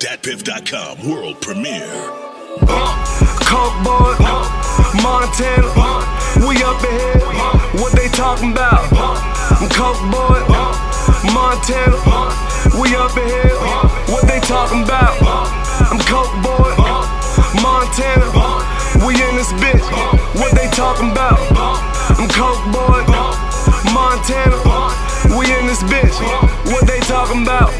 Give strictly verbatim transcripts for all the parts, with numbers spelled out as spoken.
Dat Piff dot com world premiere. Uh, Coke boy, uh, Montana, uh, we up in here, uh, what they talking about? Uh, Coke boy, uh, Montana, uh, we up in here, uh, what they talking about? Uh, I'm Coke boy, uh, Montana, uh, we in this bitch, uh, what they talking about? Uh, I'm Coke boy, uh, Montana, uh, we in this bitch, uh, what they talking about?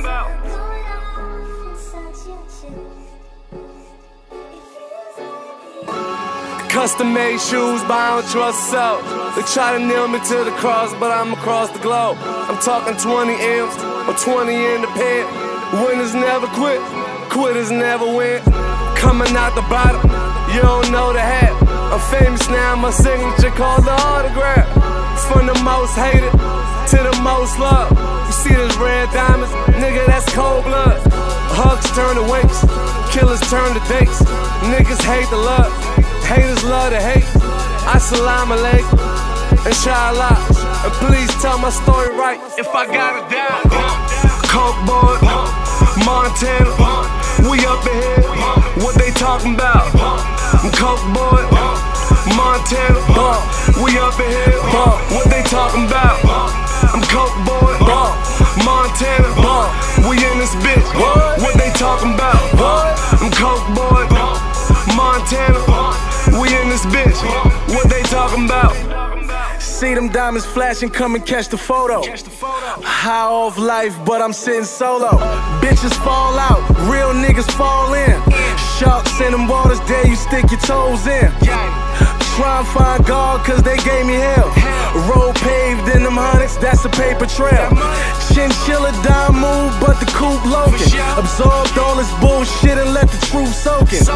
Custom made shoes, but I don't trust self. They try to nail me to the cross, but I'm across the globe. I'm talking twenty M's or twenty in the pen. Winners never quit, quitters never win. Coming out the bottom, you don't know the hat. I'm famous now, my signature called the autograph. From the most hated to the most loved. You see those red diamonds, nigga, that's cold blood. Hugs turn to wakes, killers turn to dates. Niggas hate the love, haters love to hate. Assalamu alaikum, inshallah. And please tell my story right if I gotta die. Coke boy, Montana, we up in here, what they talking about? Coke boy, Montana, we up in here, what they talking about? I'm Coke boy, Montana, we in this bitch, what they talking about? I'm Coke boy, Montana, we in this bitch, what they talking about? See them diamonds flashing, come and catch the photo. High off life, but I'm sitting solo. Bitches fall out, real niggas fall in. Sharks in them waters, dare you stick your toes in. Try and find God, cause they gave me hell. Road paved in them hundreds, that's a paper trail. Chinchilla dime move, but the coupe loafing. Absorbed all this bullshit and let the truth soak in.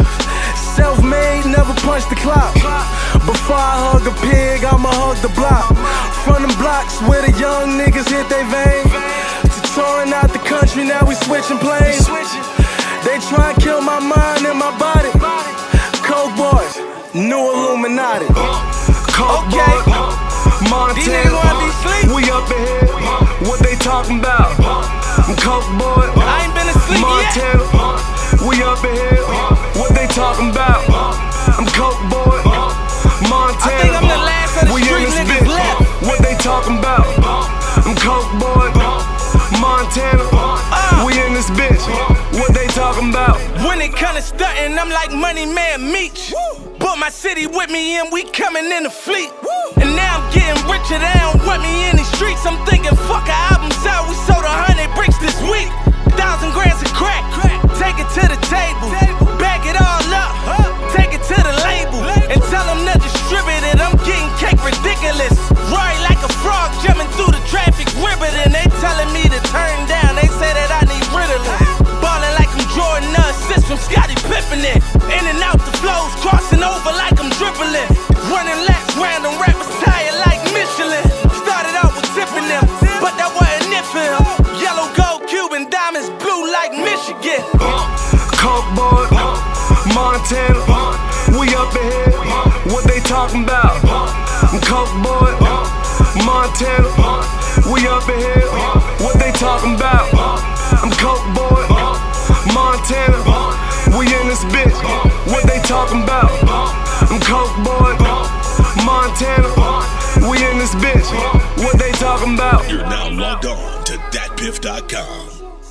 Self-made, never punched the clock. Before I hug a pig, I'ma hug the block. From them blocks where the young niggas hit they vein. To touring out the country, now we switching planes. They try and kill my mind and my body. Coke boys, new Illuminati. Coke boy, Montana, we up in here, what they talking about? Coke boy, I ain't been asleep Montana, yet. we up in here, what they talking about? I'm Coke boy, Montana, I think I'm the last of the we street in this niggas bitch, left. what they talking about? I'm Coke boy, Montana, uh, we in this bitch, what they talking about? When it kinda stuntin', I'm like Money Man Meech. Brought my city with me and we coming in the fleet. And now I'm getting richer, they don't want me in these streets. I'm thinking fuck a album sale, we sold a hundred bricks this week. Thousand grams of crack, take it to the table. Bag it all up, take it to the label. And tell them to distribute it, I'm getting cake ridiculous. Right like a frog jumping through the traffic ribbon. They telling me to turn down, they say that I need Ritalin. Ballin' like I'm Jordan, assist from Scottie Pippen. In and out the flows, crossing over like I'm dribbling. Running laps, random rappers tired like Michelin. Started out with tipping them, but that wasn't it for him. Yellow, gold, Cuban, diamonds, blue like Michigan. Coke boy, Montana, we up in here, what they talking about? Coke boy, Montana, we up in here, what they talking about? I'm Coke boy, Montana, we in this bitch, what they talking about? I'm Coke boy, Montana, we in this bitch, what they talking about? You're now logged on to Dat Piff dot com.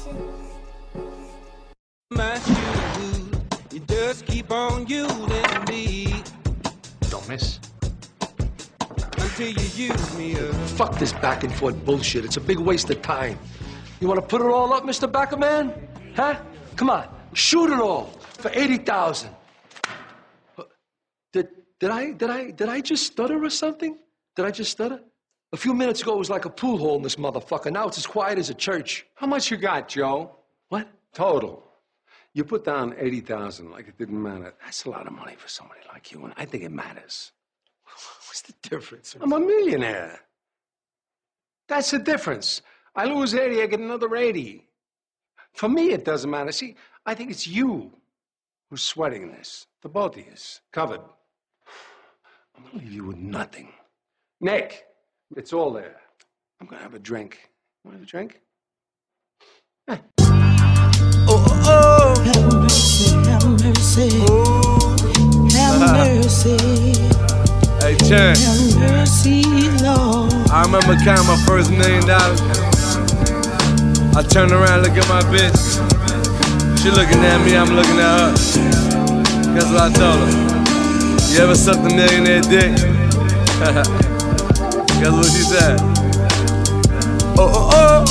My shoes, you just keep on using me. Don't miss. Until you use me up. Fuck this back and forth bullshit. It's a big waste of time. You want to put it all up, Mister Backerman? Huh? Come on, shoot it all for eighty thousand. Did did I did I did I just stutter or something? Did I just stutter? A few minutes ago it was like a pool hole in this motherfucker. Now it's as quiet as a church. How much you got, Joe? What? Total. You put down eighty thousand like it didn't matter. That's a lot of money for somebody like you, and I think it matters. What's the difference? I'm a millionaire. That's the difference. I lose eighty, I get another eighty. For me, it doesn't matter. See, I think it's you who's sweating this. The both of you. Covered. I'm gonna leave you with nothing. Nick, it's all there. I'm gonna have a drink. Want to have a drink? Eh. Oh, Have mercy, have mercy. Hey, Chan. Have mercy, Lord. I remember counting my first million dollars. I turned around, look at my bitch. She looking at me, I'm looking at her. Guess what I told her? You ever sucked a millionaire dick? Guess what she said? Oh, oh, oh.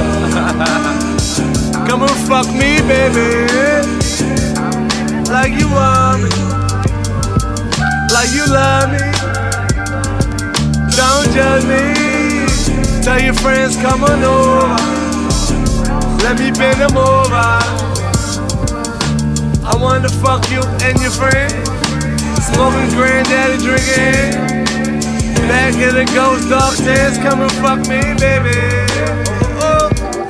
Come and fuck me, baby. Like you want me. Like you love me. Don't judge me. Tell your friends come on over. Let me bend them over. I wanna fuck you and your friend. Smoking granddaddy drinking. Back in the ghost dog stands. Come and fuck me, baby. Oh,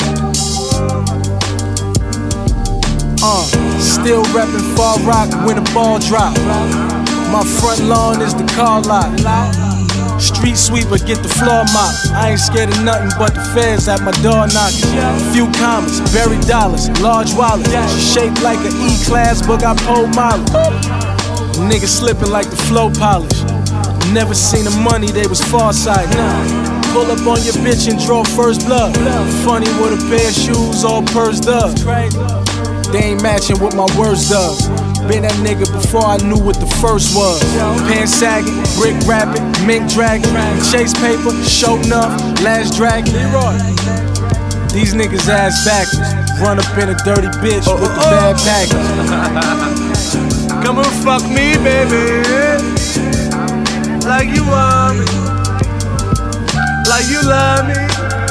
oh. Uh, still reppin' Far Rock when the ball drop. My front lawn is the car lot. Street sweeper, get the floor mop. I ain't scared of nothing but the feds at my door knocking. Few commas, buried dollars, large wallet. She shaped like an E-class, but got pole mileage. Niggas slipping like the flow polish. Never seen the money, they was farsighted. Pull up on your bitch and draw first blood. Funny with a pair of shoes all pursed up. They ain't matching what my words does. Been that nigga before I knew what the first was. Pants sagging, brick rapping, mink dragging, chase paper, show enough, last dragon. These niggas ass backwards. Run up in a dirty bitch oh, with oh, the bad package. Come and fuck me, baby. Like you want me. Like you love me.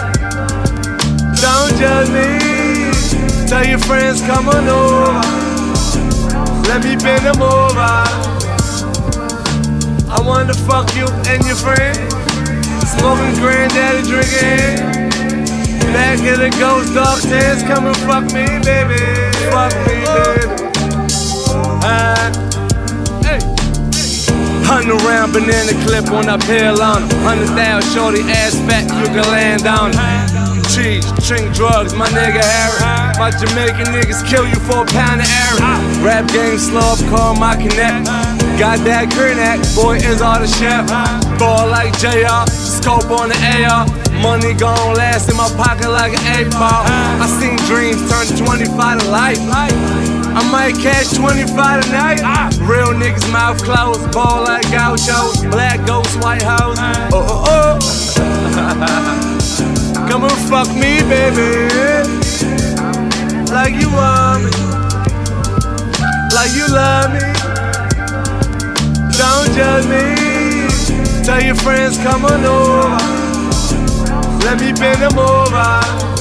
Don't judge me. Tell your friends come on over. Let me bend them over. I wanna fuck you and your friend. Smoking granddaddy drinking. Back in the ghost dog stands. Come and fuck me, baby. Fuck me, baby. Uh, hey. Hunting around banana clip on a pill on it. Hundred thousand shorty ass fat, you can land on it. Cheese, drink drugs, my nigga Harry. My Jamaican niggas kill you for a pound of Harry. Rap game slow up, call my connect. Got that grenade, boy is all the chef. Ball like J R, scope on the A R. Money gon' last in my pocket like an eight ball. I seen dreams turn twenty-five to life. I might cash twenty-five tonight. Real niggas mouth closed, ball like gauchos. Black ghost, white house. Oh, oh, oh. Come and fuck me, baby. Like you want me. Like you love me. Don't judge me. Tell your friends come on over. Let me bend them over.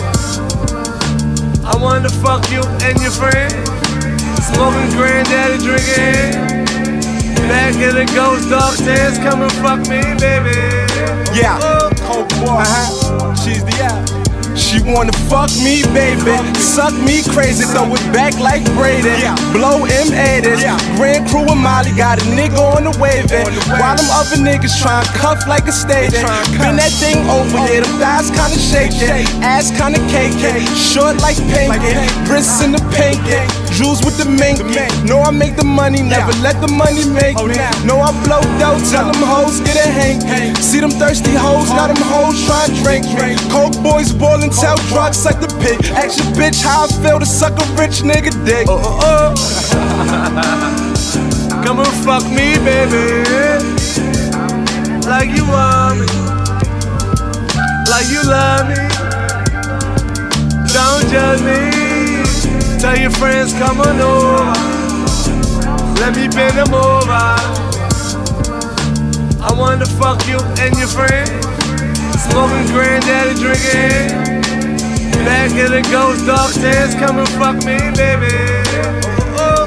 I wanna fuck you and your friend. Smoking granddaddy drinking. Back in the ghost dog stands. Come and fuck me, baby. Yeah, cold boy, uh-huh. She's the app. She wanna fuck me, baby. Suck me crazy, throw it back like Brady. Blow M eighties. Grand Crew and Molly got a nigga on the waving. While them other niggas tryin' cuff like a stadium. Been that thing over here, them thighs kinda shaking. Ass kinda caking. Short like pancake. Wrists in the pancake. Jewels with the minky. Know I make the money, never let the money make me. Know I blow dough, tell them hoes get a hanky. See them thirsty hoes, now them hoes try to drink me. Coke boys ballin', tell drugs suck the pig. Ask your bitch how I feel to suck a rich nigga dick. Oh, oh, oh. Come and fuck me, baby. Like you want me. Like you love me. Don't judge me. Tell your friends come on over. Let me bend them over. I wanna fuck you and your friend. Smoking granddaddy drinking. Back in the ghost dog stands. Come and fuck me, baby. Oh,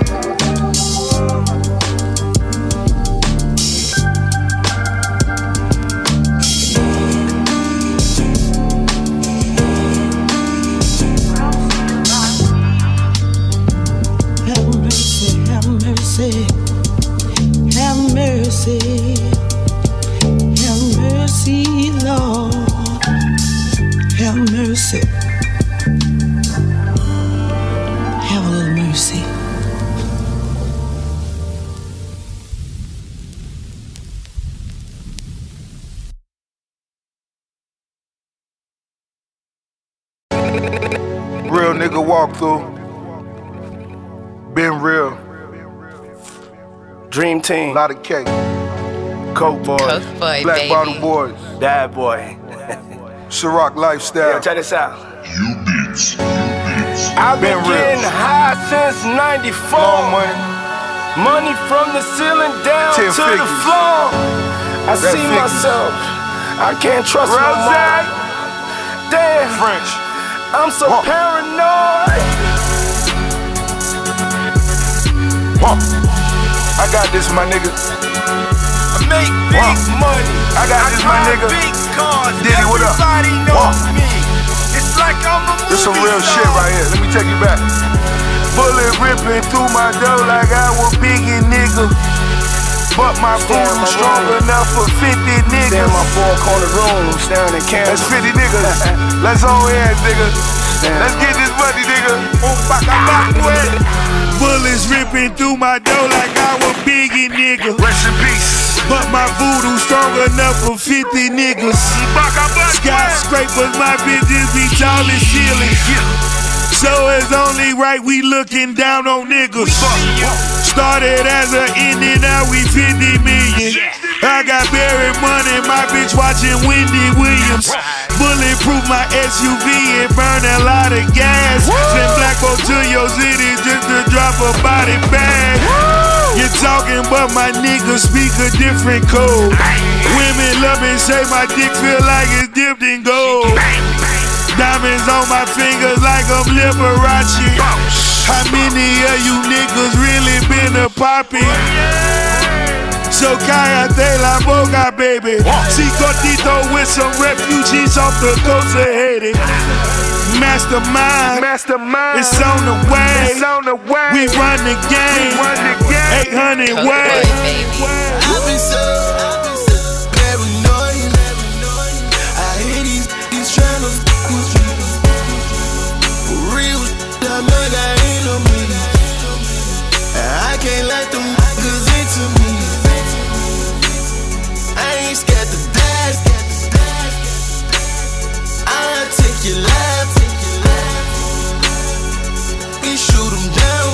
mercy, have mercy, have mercy, Lord, have mercy, have a little mercy. Real nigga walk through. Been real. Dream team. Lot of cake. Coke boys. Coke boy, Black baby. bottle boys. Dad boy. Ciroc lifestyle. Yo, check this out. You beats. You beats. I've been, Been real. getting high since ninety-four. Long money. Money from the ceiling down Ten to the figures. floor. I That see figures. myself. I can't trust Rose. no more. Damn, French. I'm so Walk. paranoid. Walk. I got this, my nigga. I make big Walk. money. I got this, my drive nigga. big cars. Diddy, what up? Everybody knows Walk. me. It's like I'm a movie This some real star. shit right here. Let me take you back. Bullet ripping through my dough like I was Biggie, nigga. But my Stay in phone my strong room. enough for fifty Stay in niggas. my four corner room, staring at cameras. That's fifty niggas. Let's all hands, nigga. Let's get this money, nigga. Oh, fuck, I'm back with it. Bullets ripping through my dough like I was Biggie, nigga. Rest in peace. But my voodoo strong enough for fifty niggas. Skyscrapers, my bitches be tall as ceilings. So it's only right we looking down on niggas. Started as a ending, now we fifty million. I got buried money, my bitch watching Wendy Williams. Bulletproof my S U V and burn a lot of gas. Send black boat to your city just to drop a body bag. You're talking, but my niggas speak a different code. Women love me, say my dick feel like it's dipped in gold. Diamonds on my fingers like I'm Liberace. How many of you niggas really been a poppy? So cállate la boca, baby. See Cortito with some refugees off the coast of Haiti. Mastermind, Mastermind. it's on the way. It's on the way. We run the game. We run the game. eight hundred Coke way. boy, baby. I've been so paranoid. I hear these these trying to f with you. For real, I know that ain't no me. I can't let them niggas into me. I ain't scared to die. I'll take your life. We shoot 'em down.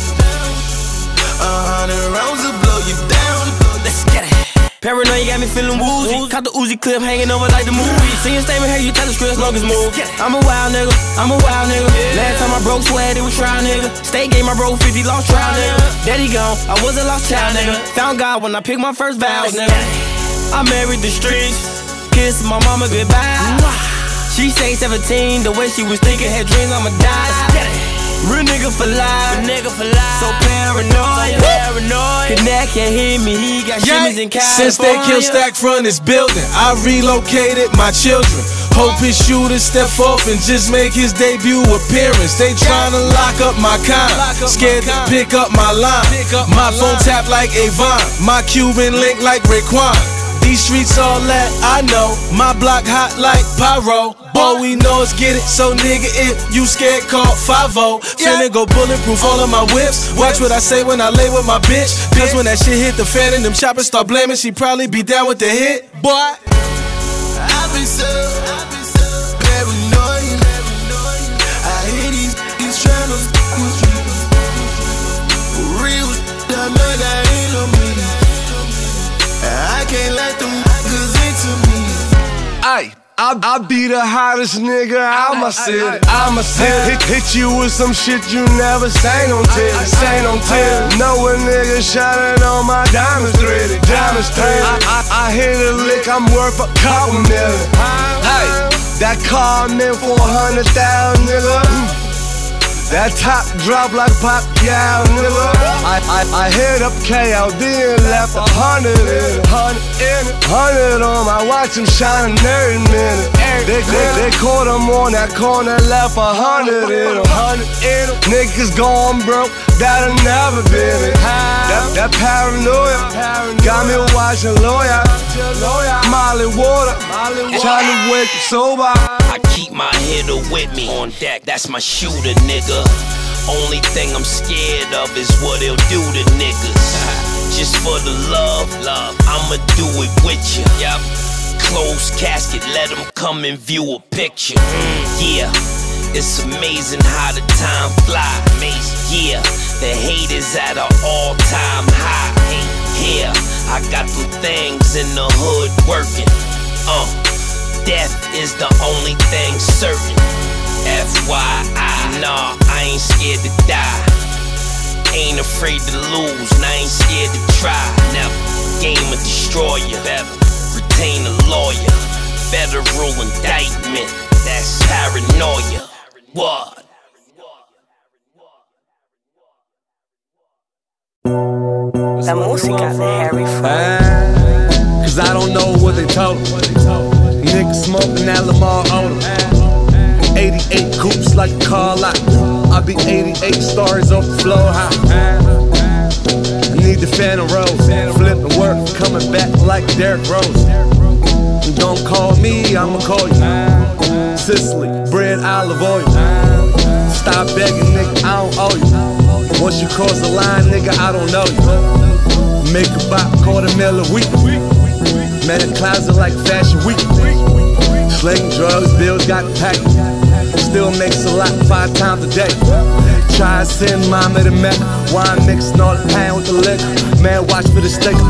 A hundred rounds will blow you down. Let's get it. Paranoid, you got me feeling woozy. Caught the Uzi clip hanging over like the movie. Seeing statement, hey, you tell the script, long as move. I'm a wild nigga, I'm a wild nigga. Last time I broke sweat, it was trial nigga. State game, I broke fifty, lost trial nigga. Daddy gone, I was a lost child nigga. Found God when I picked my first vows, nigga. I married the streets, kissed my mama goodbye. She say seventeen, the way she was thinking, had dreams I'ma die. Real nigga for life, nigga for life. So paranoid, paranoid. Connect can't hear me, he got shimmies in California. Since they killed Stack front his building, I relocated my children. Hope his shooter step off and just make his debut appearance. They tryna lock up my kind, scared to pick up my line. My phone tap like Avon, my Cuban link like Raekwon. These streets all that I know, my block hot like pyro. All we know is get it, so nigga if you scared call five oh. Finna go bulletproof all of my whips. Watch what I say when I lay with my bitch. Cause when that shit hit the fan and them choppers start blaming, she probably be down with the hit, boy. I've been so paranoid. I hear these these trying to f with you. For real, I know that ain't no me. I can't let them niggas into me. Ay, I, I be the hottest nigga out my city. Out my city. Hit, hit you with some shit you never seen on T V. Seen on T V. Know a nigga shining on my diamonds threaded. Diamonds threaded. I, I, I hit a lick, I'm worth a couple million. Hey, that car meant for a hundred thousand, nigga. That top drop like pop, yeah, nigga. I, I, I hit up K L D and left a hundred in it, hundred in it, hundred on my watch, I'm shining every minute. They, they, they caught him on that corner, left a hundred in it, hundred in it. Niggas gone broke, that'll never been it. That, that paranoia got me watching lawyer, Molly water, trying to wake you sober. I keep my hitter with me on deck, that's my shooter, nigga. Only thing I'm scared of is what he'll do to niggas. Just for the love, love, I'ma do it with you. Yep. Closed casket, let him come and view a picture. Mm, yeah, It's amazing how the time fly. Yeah, the hate is at an all-time high. Yeah, I got them things in the hood working. Uh, death is the only thing certain. F Y I, nah, I ain't scared to die. Ain't afraid to lose, and I ain't scared to try. Never, game a destroyer. Better retain a lawyer. Federal indictment, that's paranoia. What? La música de Harry Fraud. Cause I don't know what they told him. Niggas smoking that Lamar Odom. eighty-eight coupes like a car lot. I be eighty-eight stars off the floor high. I need the Phantom Rose. Flipping work, coming back like Derrick Rose. And don't call me, I'ma call you. Sicily, bread, olive oil. Stop begging, nigga, I don't owe you. Once you cross the line, nigga, I don't know you. Make a bop, quarter mil a week. Man, a closet like Fashion Week. Sling drugs, bills got packed. Still makes a lot five times a day. Try to send mama to Mecca. Wine mixing all the pain with the liquor. Man, watch for the sticker.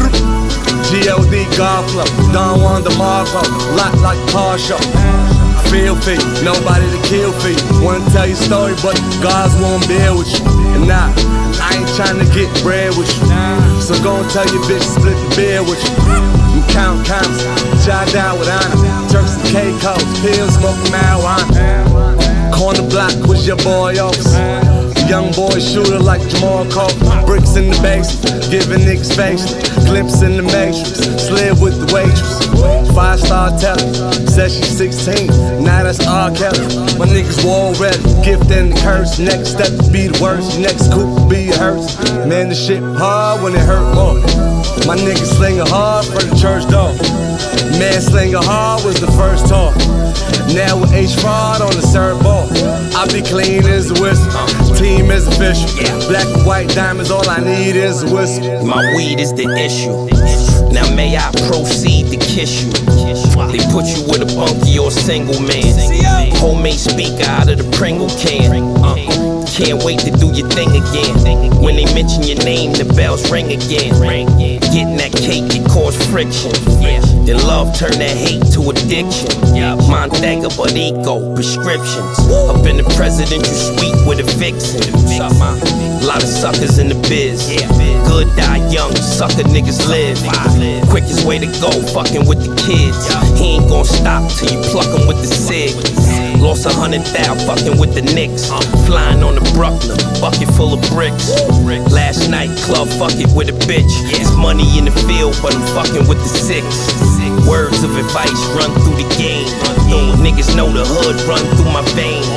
G O D, God flow. Don Juan DeMarco. Lot like car show. Feel for you, nobody to kill for you. Wanna tell your story, but God's won't bear with you. And nah, I ain't trying to get bread with you. So go and tell your bitch split the beer with you. You count counts, jot down with honor. Turks and Caicos, pills, smoking marijuana. Corner block was your boy office. Young boy shooter like Jamal Crawford. Bricks in the basement, giving niggas facial. Glimpse in the matrix, slid with the waitress. Five star telling, said she's sixteen, now that's R. Kelly. My niggas war ready, gift and the curse. Next step be the worst, next coup be a hearse. Man, the shit hard when it hurt more. My niggas slinging hard for the church door. Man, slinging hard was the first talk. Now with H fraud on the serve ball. I be clean as a whistle. Team is official. Black and white diamonds, all I need is a whistle. My weed is the issue. Now may I proceed to kiss you? They put you with a bunkie or single man. Homemade speaker out of the Pringle can. Uh, can't wait to do your thing again. When they mention your name, the bells ring again. Getting that cake, it cause friction. Then love turn that hate to addiction. Montega, but eco prescriptions. Up in the presidential suite with a vixen. A lot of suckers in the biz. Good die young, sucker niggas live. Quickest way to go, fucking with the kids. He ain't gon' stop till you pluck him with the cig. Lost a hundred thou, fucking with the Knicks. Flying on the Bruckner, bucket full of bricks. Last night, club, fuck it with a bitch. It's money in the field, but I'm fucking with the six. Words of advice run through the game. Niggas know the hood run through my veins.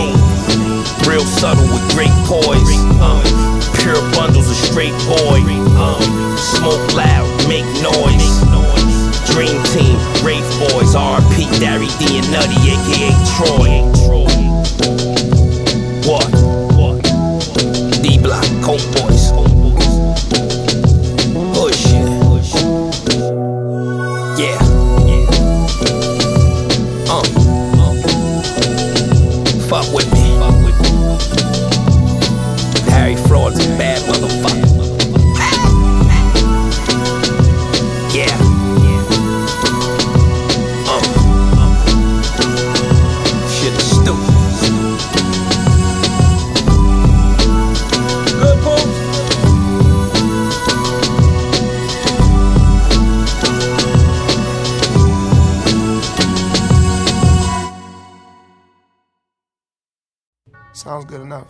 Real subtle with great poise. Pure bundles of straight boy. Smoke loud, make noise. Dream team, Wraith Boys, R P, Darry D and Nutty, aka Troy. What? D Block, Coke Boys. Hood shit. Yeah. Uh. Fuck with me. Harry Fraud's a bad motherfucker. Yeah. Sounds good enough.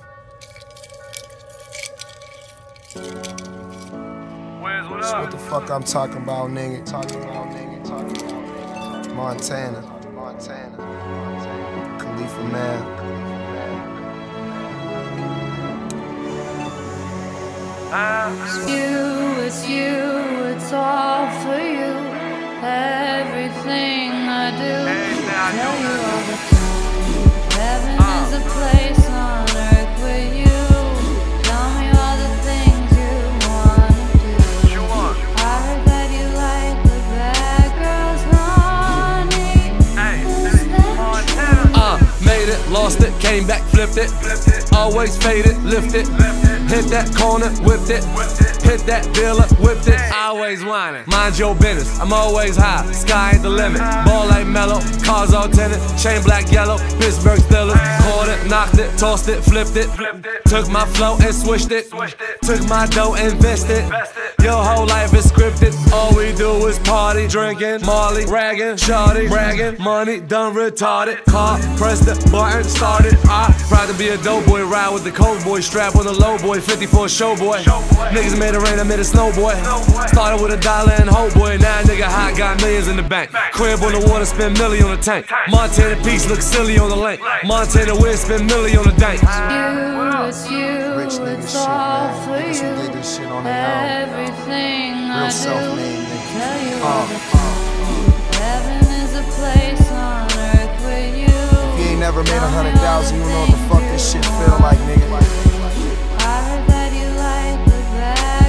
That's what the fuck I'm talking about, nigga. Talking about, nigga. Talking about, nigga. Montana. Montana. Montana. Khalifa Man. It's you, it's you, it's all for you. Everything I do, tell you all the time. Heaven is a place on earth with you. Tell me all the things you wanna do. I heard that you like the bad girls, honey. Uh, made it lost it, came back, flipped it. Always faded, lifted. Hit that corner, whipped it. Hit that dealer, whipped it. Always whining. Mind your business, I'm always high. Sky ain't the limit. Ball like mellow, cars all tinted. Chain black, yellow, Pittsburgh Steelers. Caught it, knocked it, tossed it, flipped it. Took my flow and switched it. Took my dough and invested. Your whole life is scripted. All we do is party, drinking, Molly, ragging, shawty, bragging. Money done retarded. Car, press the button, started. I proud to be a dope boy, ride with the cold boy, strap on the low boy, fifty-four show boy. Niggas made it rain, I made it snow boy. Started with a dollar and hope boy, now a nigga hot, got millions in the bank. Crib on the water, spend milli on the tank. Montana Peach look silly on the link. Montana Wind, spend milli on the dank. You, it's you, Rich nigga it's shit, all man. for Niggas who you. did this shit on their own. Everything Real I do, self-made niggas. tell you Uh, all the time. Heaven is a place on earth with you. If you ain't never made a hundred thousand, you know what the fuck this shit feel like, nigga. I heard that you like the bad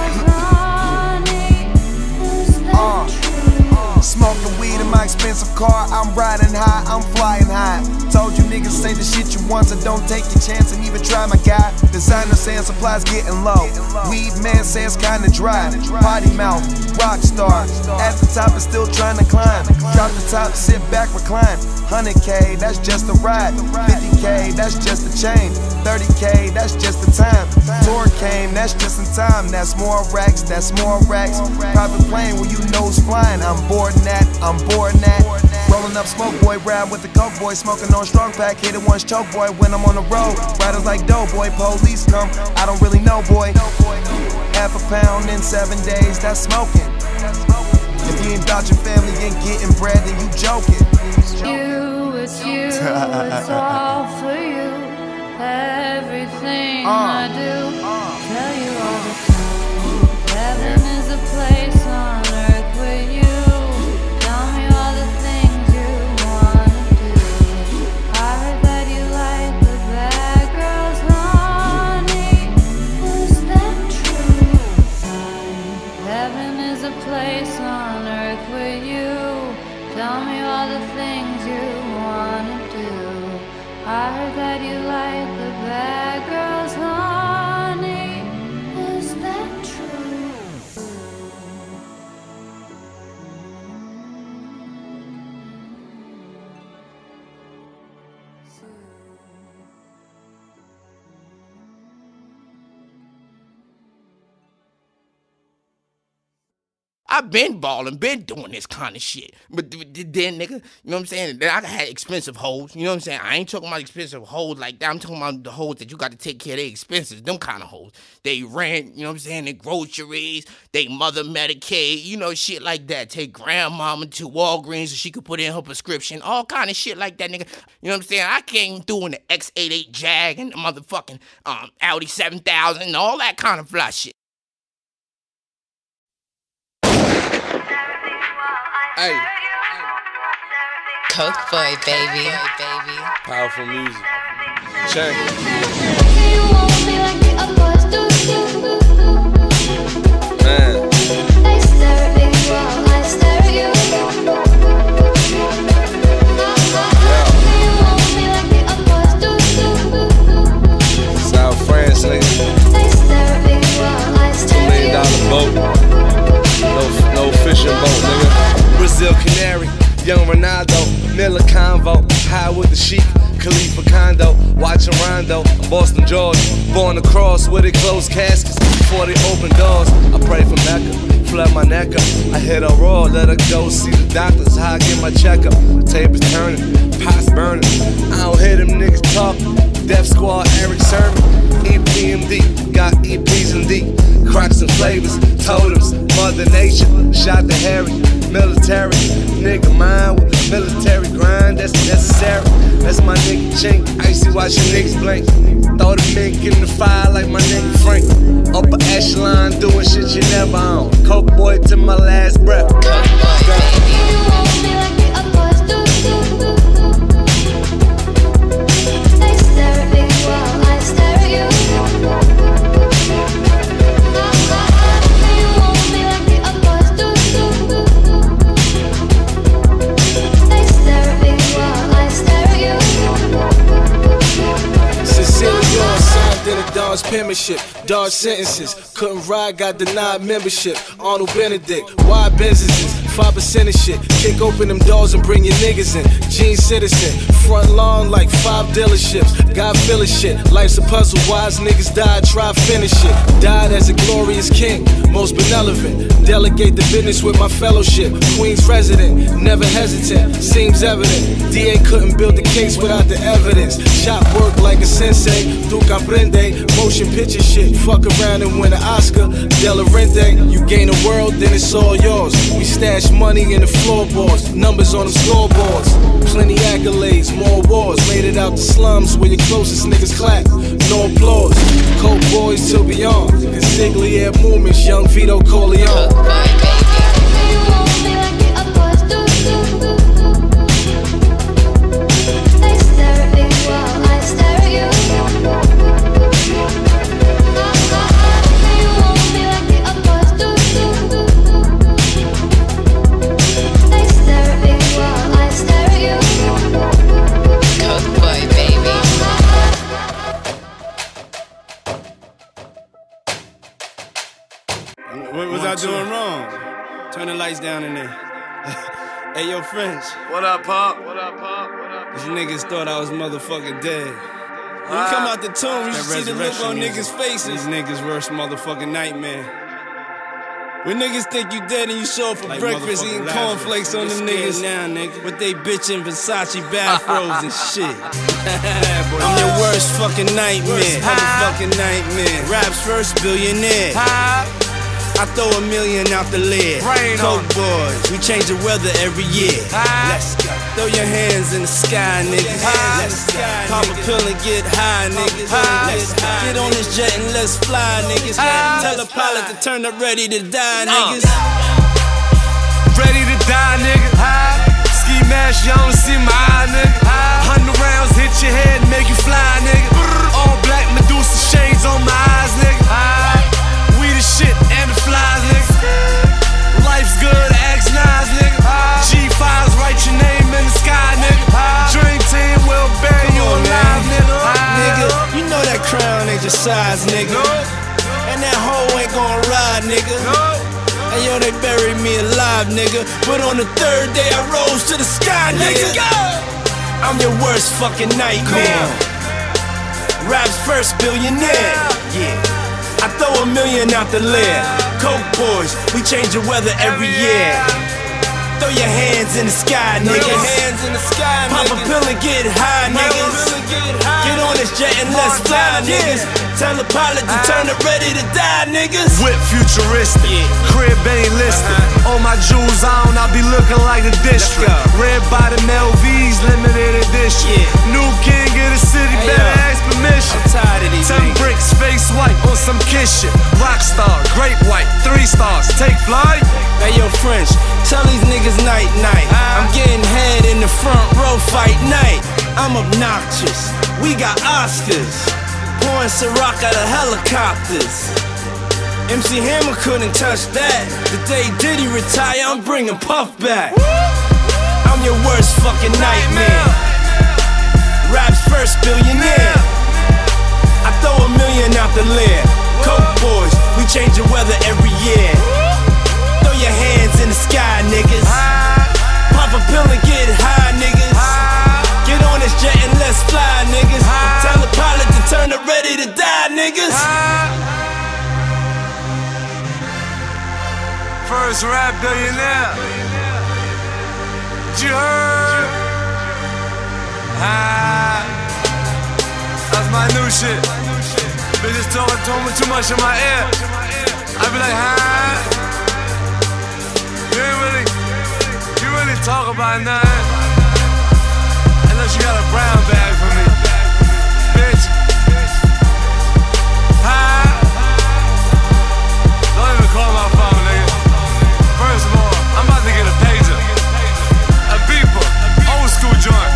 girls, honey. Is that Uh, true? Smoking weed in my expensive car, I'm riding high, I'm flying high. Told you niggas say the shit you want, so don't take your chance and even try, my guy. Designer saying supplies getting low. Weed man says kinda dry. Potty mouth, rock star. At the top is still trying to climb. Drop the top, sit back, recline. one hundred K, that's just a ride. fifty K, that's just a chain. thirty K, that's just the time. Tour came, that's just in time. That's more racks, that's more racks. Private plane where you nose flying. I'm boarding that, I'm boarding that. Rolling up smoke boy, ride with the coke boy. Smoking on strong pack, hit it once choke boy. When I'm on the road, riders like dough boy. Police come, I don't really know boy. Half a pound in seven days, that's smoking. If you ain't about your family and getting bread, then you joking. You, it's you, it's all for you. Everything I do, tell you all the time. Heaven is a place on earth with you. Tell me all the things you wanna do. I heard that you like the bad girls, honey. Is that true? Heaven is a place on earth with you. Tell me all the things you wanna do. I heard that you like the bad girls, honey. Is that true? I've been balling, been doing this kind of shit. But th- th- then, nigga, you know what I'm saying? Then I had expensive hoes, you know what I'm saying? I ain't talking about expensive hoes like that. I'm talking about the hoes that you got to take care of their expenses, them kind of hoes. They rent, you know what I'm saying? They groceries, they mother Medicaid, you know, shit like that. Take grandmama to Walgreens so she could put in her prescription, all kind of shit like that, nigga. You know what I'm saying? I came through in the X eighty-eight Jag and the motherfucking um, Audi seven thousand and all that kind of fly shit. Hey. Coke boy, baby. baby. Powerful music. Check. Man. South France, nigga. Two million dollar boat. No, no fishing boat, nigga. Brazil Canary, young Ronaldo, Miller Convo, high with the Sheik, Khalifa Condo, watching Rondo, I'm Boston, Georgia, born across where they close caskets before they open doors. I pray for Mecca, flood my neck up, I hit her raw, let her go see the doctors, how I get my checkup. Tape is turning, pots burning, I don't hear them niggas talk. Death Squad, Eric Sermon, E P M D, got E Ps and D, Crocs and flavors, totems, Mother Nature, shot the Harry, military, nigga mine with military grind, that's necessary. That's my nigga Chink, icy watching niggas blink. Throw the mink in the fire like my nigga Frank. Upper echelon, doing shit you never own. Coke boy to my last breath. penmanship, dodge sentences. Couldn't ride, got denied membership. Arnold Benedict, wide businesses, five percent of shit. Kick open them doors and bring your niggas in. Gene Citizen, front lawn like five dealerships. God feeling shit, life's a puzzle. Wise niggas died, try finish it. Died as a glorious king, most benevolent. Delegate the business with my fellowship. Queen's resident, never hesitant, seems evident. D A couldn't build the case without the evidence. Shot work like a sensei, tu comprende. Motion picture shit, fuck around and win an Oscar. De La Rente, you gain the world, then it's all yours. We stash money in the floorboards, numbers on them scoreboards. Plenty accolades, more wars. Made it out the slums where your closest niggas clap. No applause. Coke boys till beyond. Consigliere movements, young Vito Corleone. What was I doing wrong? Turn the lights down in there. Hey, yo, French. What up, Pop? What up, Pop? What up? These niggas thought I was motherfucking dead. When you come out the tomb, you should see the look on niggas' faces. These niggas' worst motherfucking nightmare. When niggas think you dead and you show up for like breakfast eating cornflakes on them niggas now, nigga. But they bitchin' Versace bathrobes and shit. I'm your worst fucking nightmare. Worst motherfucking nightmare. Rap's first billionaire. I throw a million out the lid. Coke boys, we change the weather every year. Let's go. Throw your hands in the sky, niggas. Let's go. Pop a pill and get high, niggas. Let's go. Get on this jet and let's fly, niggas. Tell the pilot to turn up, ready to die, niggas. Ready to die, nigga. Ski mask, you don't see my eye, nigga. Hundred rounds hit your head and make you fly, nigga. All black Medusa shades on my eyes, nigga. We the shit and the flies, nigga. Life's good, X nines, nigga. G fives, write your name in the sky, nigga. Dream team will bury you alive, nigga. Nigga, you know that crown ain't your size, nigga. And that hoe ain't gon' ride, nigga. And yo, they buried me alive, nigga. But on the third day, I rose to the sky, nigga. I'm your worst fucking nightmare. Rap's first billionaire. Yeah. I throw a million out the lid. Coke boys, we change the weather every year. Throw your hands in the sky, niggas. Your hands in the sky, Pop a pill and get high, niggas. Get on this jet and let's fly, niggas. Tell the pilot to turn it, ready to die, niggas. Whip futuristic, crib ain't listed. All my jewels on, I be looking like the district. Red bottom L Vs, limited edition. New king of the city, better ask permission. I'm tired of these Ten bricks, face white, on some kiss shit. Rockstar, great white, three stars, take flight. Hey yo, French, tell these niggas night night. I'm getting head in the front row fight night. I'm obnoxious, we got Oscars. Pouring Ciroc out of helicopters. M C Hammer couldn't touch that. The day Diddy retire, I'm bringing Puff back. I'm your worst fucking nightmare. Rap's first billionaire. I throw a million out the lid. Coke boys, we change the weather every year. Throw your hands in the sky, niggas. Pop a pill and get high, niggas. Get on this jet and let's fly, niggas. Tell the pilot to turn it, ready to die, niggas. First rap billionaire. You heard? Ah, that's my new shit. Bitches talking told me too much in my ear. I be like, huh? You ain't really, you really talk about nothing unless you got a brown bag for me, bitch. Huh? Don't even call my phone, nigga. First of all, I'm about to get a pager, a beeper, old school joint.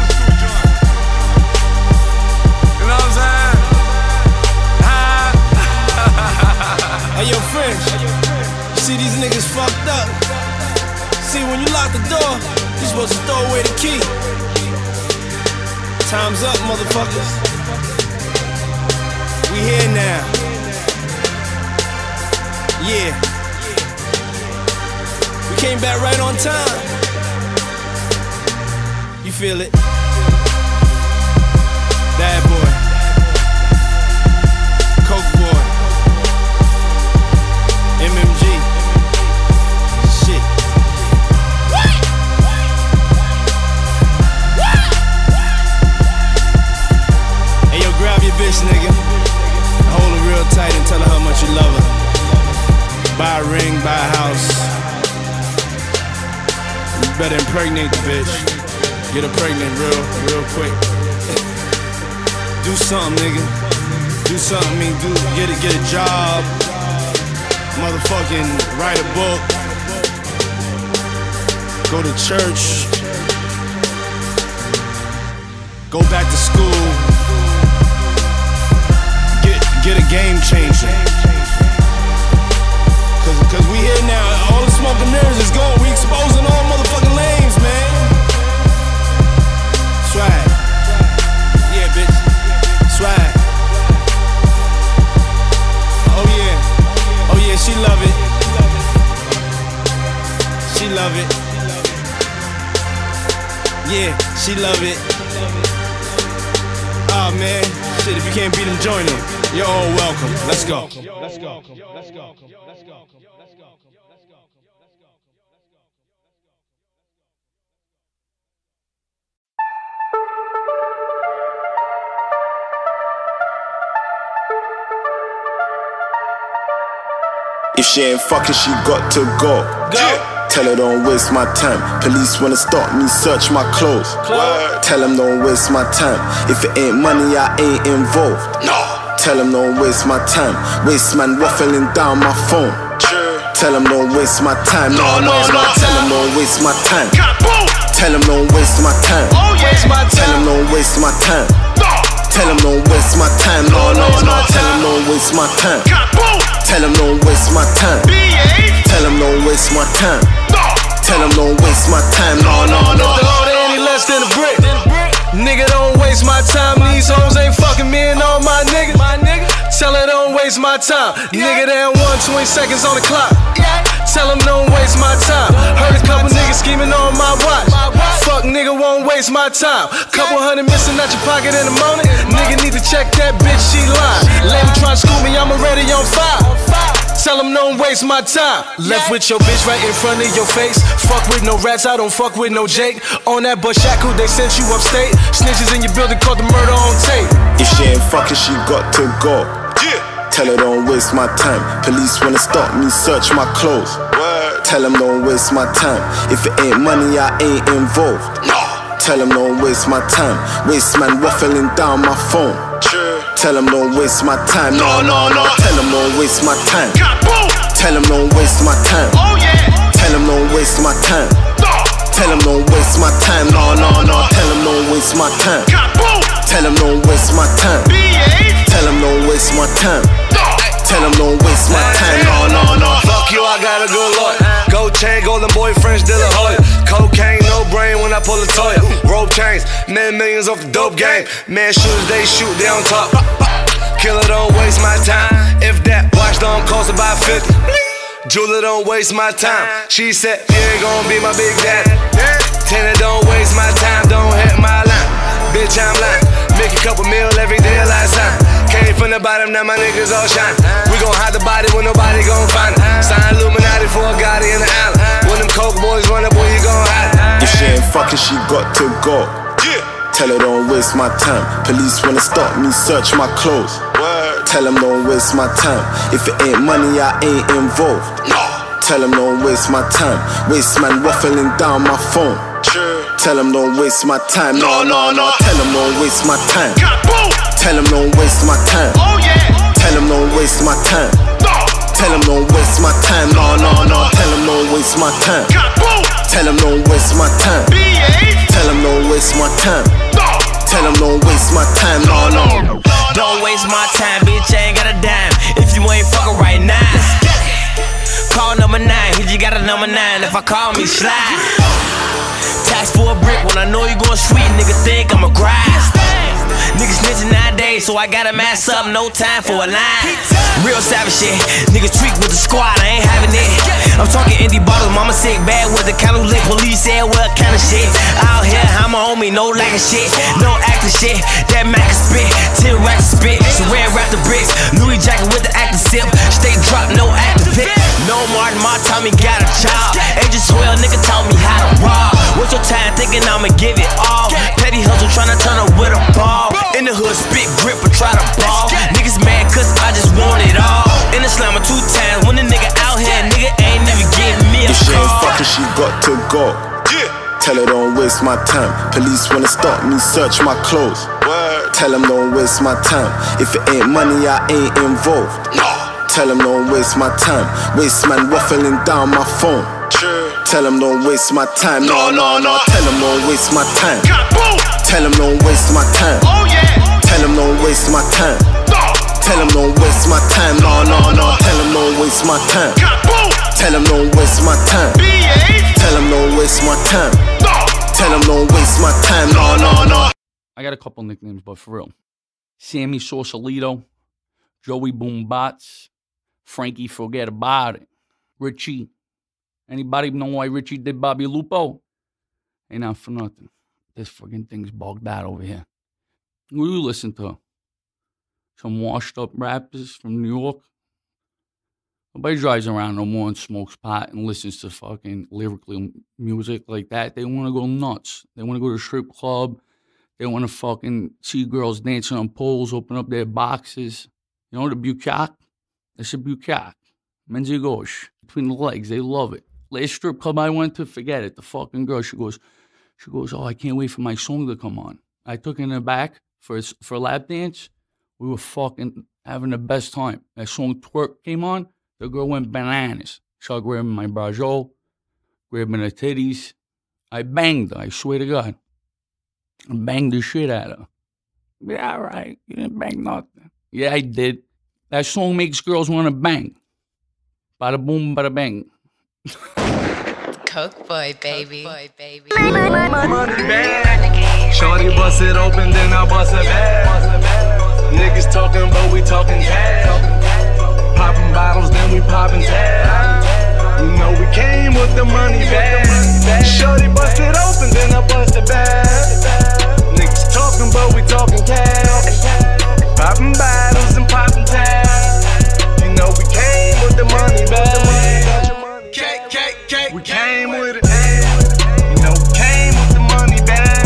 You know what I'm saying? Huh? Hey yo, French, you see these niggas fucked up? See, when you lock the door, you supposed to throw away the key. Time's up, motherfuckers. We here now. Yeah. We came back right on time. You feel it? Bad boy. Coke boy. M M G. Shit. What? What? Hey yo, grab your bitch, nigga. Hold her real tight and tell her how much you love her. Buy a ring, buy a house. You better impregnate the bitch. Get her pregnant real, real quick. Do something, nigga. Do something, I mean, do get a get a job. Motherfucking write a book. Go to church. Go back to school. Get get a game changer. Cause, Cause we here now. All the smoke and mirrors is gone. We exposing all motherfucking lanes, man. Swag. Yeah, bitch. Swag. Oh yeah. Oh yeah, she love it. She love it. Yeah, she love it. Oh man, shit, if you can't beat them, join them. You're all welcome. Let's go. Let's go. Let's go. Let's go. Let's go. If she ain't fucking, she got to go. Go. Tell her don't waste my time. Police wanna stop me, search my clothes. What? Tell them don't waste my time. If it ain't money, I ain't involved. No. Tell them don't waste my time. Waste man waffling down my phone. Sure. Tell them don't waste my time. No, no, no. Tell them don't waste my time. Tell them don't waste my time. Oh, yeah. Tell them don't waste my time. Tell them don't waste my time. No, no, no. Tell them don't waste my time. Tell them don't waste my time. Tell them don't waste my time. Tell them don't waste my time. No, no, no. The load ain't any less than a brick. Nigga, don't waste my time. These hoes ain't fucking me and all my niggas. Tell her don't waste my time. Nigga, down one, twenty seconds on the clock. Tell them don't waste my time. Heard a couple niggas scheming on my watch. Fuck nigga, won't waste my time. Couple hundred missing out your pocket in the morning. Nigga need to check that bitch, she lying. Lady try to scoop me, I'm already on fire. Tell them don't waste my time. Left with your bitch right in front of your face. Fuck with no rats, I don't fuck with no Jake. On that bus shackle, they sent you upstate. Snitches in your building caught the murder on tape. If she ain't fucking, she got to go. Tell her don't waste my time. Police wanna stop me, search my clothes. What? Tell them don't waste my time. If it ain't money, I ain't involved. No. Tell them don't waste my time. Waste man waffling down my phone. Sure. Tell them don't waste my time. No, no, no. Tell them don't waste my time. Tell them don't waste my time. Oh yeah. Tell them don't waste my time. Tell them don't waste my time. No, no, no. Tell them don't waste my time. Tell them don't waste my time. Tell them don't waste my time. Tell them don't waste my time. No, no, no. Fuck you, I got a good lawyer. Gold chain, golden boyfriend, still a Hoya. Cocaine, no brain when I pull a Toya. Rope chains, man millions off the dope game. Man shooters, they shoot, they on top. Killer, don't waste my time. If that watch don't cost about fifty. Jeweler, don't waste my time. She said, you ain't gon' be my big daddy. Tenor, don't waste my time. Don't hit my line. Bitch, I'm lying. Make a couple meal every day last time. Came from the bottom, now my niggas all shine. We gon' hide the body when nobody gon' find it. Sign Illuminati for a Gotti in the alley. When them coke boys run up, where you gon' hide? If she ain't fucking, she got to go. Tell her don't waste my time. Police wanna stop me, search my clothes. What? Tell them don't waste my time. If it ain't money, I ain't involved. No. Tell them don't waste my time. Waste man waffling down my phone. Sure. Tell them don't waste my time. No, no, no. Tell them don't waste my time. Tell them don't waste my time. Oh yeah. Tell them don't waste my time. Tell them don't waste my time. No, no, no. Tell them don't waste my time. Tell them don't waste my time. Tell them don't waste my time. Tell them don't waste my time. No, no. Don't waste my time, bitch. I ain't got a dime. If you ain't fucking right now, call number nine. Cause you got a number nine. If I call me slide. Tax for a brick when I know you going sweet. Nigga think I'm a grind. Niggas snitching nowadays, so I gotta mask up, no time for a line. Real savage shit, niggas tweak with the squad, I ain't having it. I'm talking indie bottles, mama sick, bad with the kind of lick. Police said what kind of shit. Out here, I'm a homie, no lack of shit, no acting shit. That Mac is spit, ten racks spit, Saran wrap the bricks, Louis jacket with the acting sip, straight drop, no acting pick. No Martin, my Tommy got a job. Agent Swell, nigga taught me how to rob. What's your time thinking I'ma give it all? Petty hustle tryna turn up with a ball. In the hood, spit grip or try to ball. Niggas mad cause I just want it all. In the slammer two times, when the nigga out here, nigga ain't never give me a If she call. ain't fucking, she got to go. Tell her don't waste my time. Police wanna stop me, search my clothes. Tell them don't waste my time. If it ain't money, I ain't involved. Tell them don't waste my time. Waste man waffling down my phone. Tell them don't waste my time. No, no, no. Tell them don't waste my time. Tell them don't waste my time. Tell them don't waste my time. Tell them don't waste my time. No, no, no. Tell them don't waste my time. Tell them don't waste my time. Tell them don't waste my time. Tell them don't waste my time. No, no, no. I got a couple nicknames, but for real. Sammy Sausalito, Joey Boombots, Frankie Forget About It, Richie. Anybody know why Richie did Bobby Lupo? Ain't not for nothing. This fucking thing's bogged out over here. Who do you listen to? Some washed up rappers from New York? Nobody drives around no more and smokes pot and listens to fucking lyrical music like that. They want to go nuts. They want to go to a strip club. They want to fucking see girls dancing on poles, open up their boxes. You know the bukkake? That's a bukkake. Men's gauche. Between the legs. They love it. Last strip club I went to, forget it. The fucking girl, she goes, she goes, oh, I can't wait for my song to come on. I took her in the back for a, for a lap dance. We were fucking having the best time. That song Twerk came on. The girl went bananas. Started grabbing my brajol, grabbing her titties. I banged her, I swear to God. I banged the shit out of her. Yeah, all right. You didn't bang nothing. Yeah, I did. That song makes girls want to bang. Bada boom, bada bang. Coke boy, baby. Coke boy, baby. Shorty bust it open, then I bust it back. Niggas talking, but we talking cash. Popping bottles, then we popping tabs. You know we came with the money bag. Shorty bust it open, then I bust it back. Niggas talking, but we talking cash. Popping bottles and popping tabs. You know we came with the money bag. We came with it. You know we came with the money bag.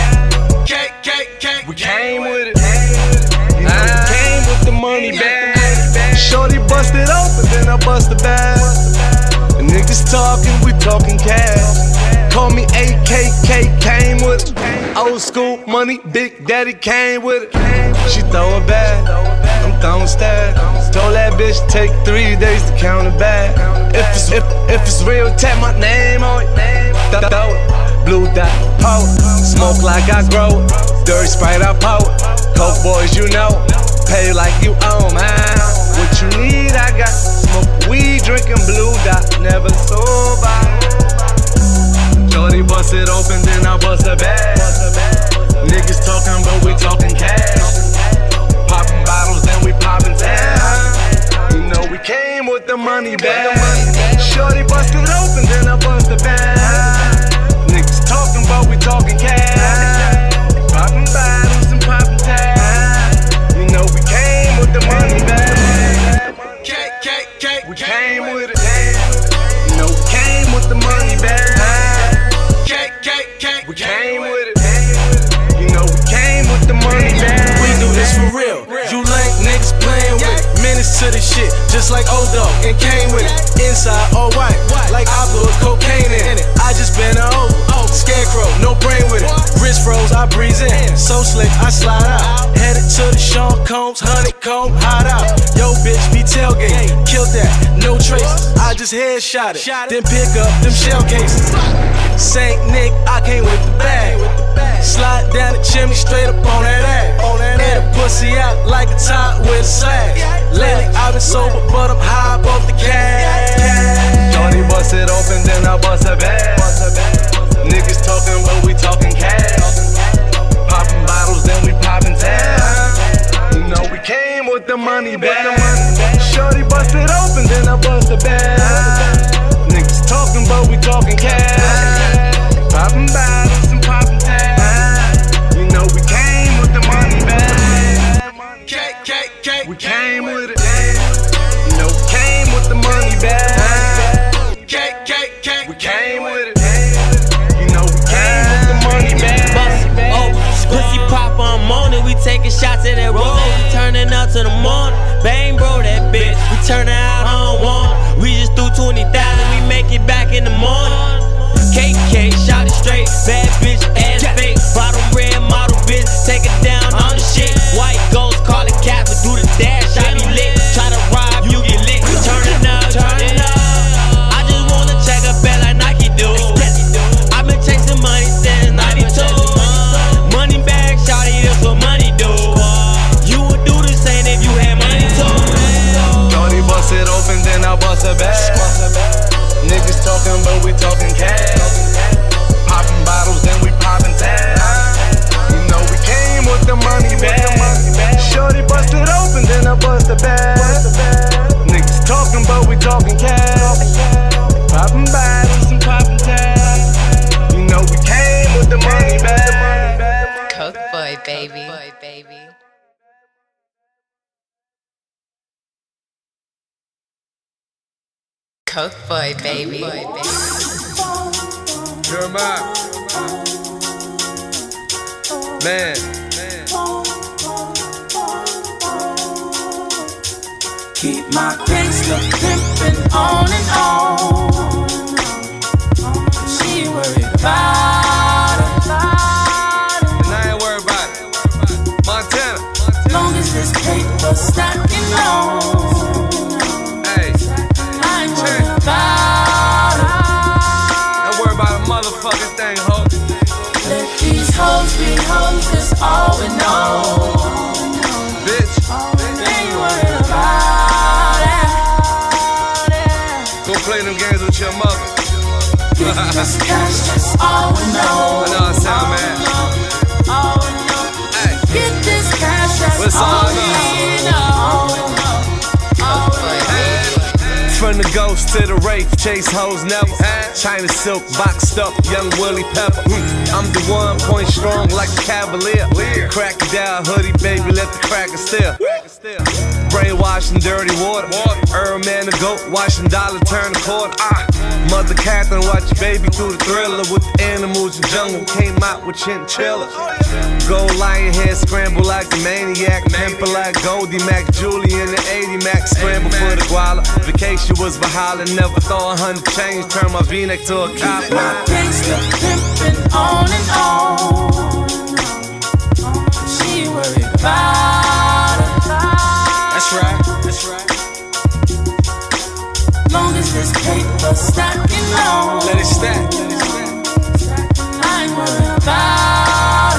We came with it. You know we came with the money bag. Shorty bust it open, then I bust the bag. The niggas talking, we talking cash. Call me A K K, came with it. Old school money, Big Daddy came with it. She throw it back, I'm throwing stack. Told that bitch take three days to count it back. If it's, if, if it's real, tap my name on it. Throw it, blue dot, power. Smoke like I grow it. Dirty Sprite, I pour it. Coke boys, you know, pay like you own, man. What you need, I got. Smoke weed, drinking blue dot, never sober. Shorty bust it open, then I bust a bag. Niggas talking, but we talking cash. Popping bottles, then we popping tabs. You know we came with the money bag. Shorty bust it open, then I bust a bag. Niggas talking, but we talking cash. Popping bottles and popping tabs. You know we came with the money bag. We came with it. You know we came with the money bag. We came with it. You know we came with the money bag. We do this for real. You lame niggas playing with it. Minutes to the shit, just like O-Dog and came with it. Inside all white, like I put cocaine in it. I just been over. Scarecrow, no brain with it. Wrist froze, I breeze in. So slick, I slide out. Headed to the Sean Combs, honeycomb, hot out. Yo, bitch, be tailgate. Killed that, no traces. I just headshot it, then pick up them shell cases. Saint Nick, I came with the bag. Slide down the chimney, straight up on that ass. And the pussy out like a top with a slash. Lately, I've been sober, but I'm high above the cash. Shorty bust it open, then I bust a bag. Niggas talking, but we talking cash. Popping bottles, then we popping baby. Boy, baby. Coke boy, baby. Boy, baby. Jeremiah. Man. Man. Keep my gangsta pimpin' on and on. She worried about it. And I ain't worried about it. Montana. Long as this paper stacking low. Hey. I ain't worried about it. Don't worry about a motherfucking thing, ho. Let these hoes be hoes, that's all we know. Bitch. Ain't worried about it. Go play them games with your mother. Get this cash, that's all we know. I know I sound mad. All we know. Hey. Get this cash, that's What's all all we know. All we know. From the ghost to the wraith, chase hoes never. China silk, boxed up, young Willie Pepper. I'm the one, point strong like a cavalier. Crack it down, hoodie, baby, let the cracker still. Brainwashed in dirty water. Earl man the goat, watching dollar turn the quarter. Ah. Mother Catherine watch your baby through the thriller with the animals in jungle. Came out with chinchillas. Gold lion head scramble like the maniac. Pimple like Goldie Mac, Julie in the eighty Mac. Scramble for the guala. Vacation was Valhalla. Never thought a hundred change. Turn my V-neck to a cop. My gangsta pimpin' on and on. She worried about it. That's right, that's right. Long as this paper stacking low. Let it stack, let it stack. I ain't worried about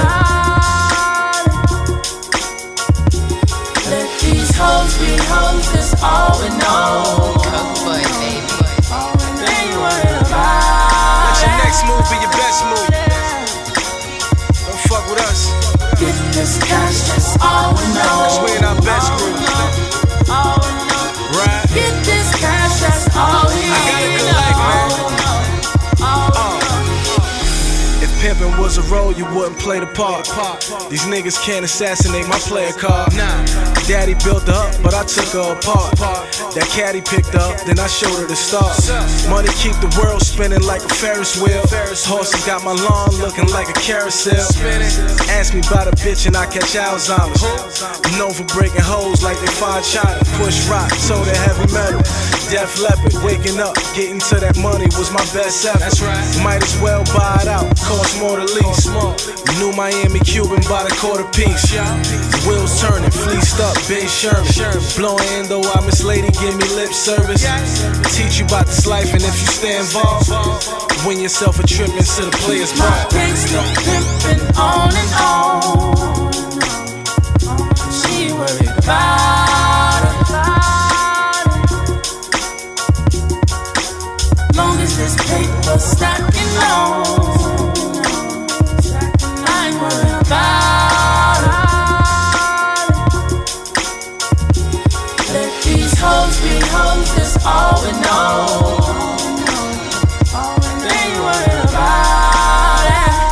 it. Let these hoes be hoes, that's all we know. Coke boy, baby. Ain't worried about Let your it. next move be your best move. Don't fuck with us. Get this cash, that's all we know. Cause we in our best group. All we know. Right? Get this cash, that's all we know. I got a good life, man. Uh. If pimpin' was a role, you wouldn't play the part. These niggas can't assassinate my player card. Daddy built her up, but I took her apart. That caddy picked her up, then I showed her the stars. Money keep the world spinning like a Ferris wheel. Horses got my lawn looking like a carousel. Ask me about a bitch and I catch Alzheimer's. I'm known for breaking hoes like they find China. Push rock, sold that heavy metal. Def Leppard, waking up, getting to that money was my best ever. Might as well buy it out, cost more to lease. New Miami Cuban by the quarter piece. Wheels turning, fleeced up, Ben Sherman. Blowing endo, I miss lady, give me lip service. Teach you about this life, and if you stay involved, win yourself a trip into the players' My ball. gangsta pimpin' on and on. She worried about it. Long as this paper stacking low. I ain't worried about it. Let these hoes be hoes, that's all we know. Ain't worried about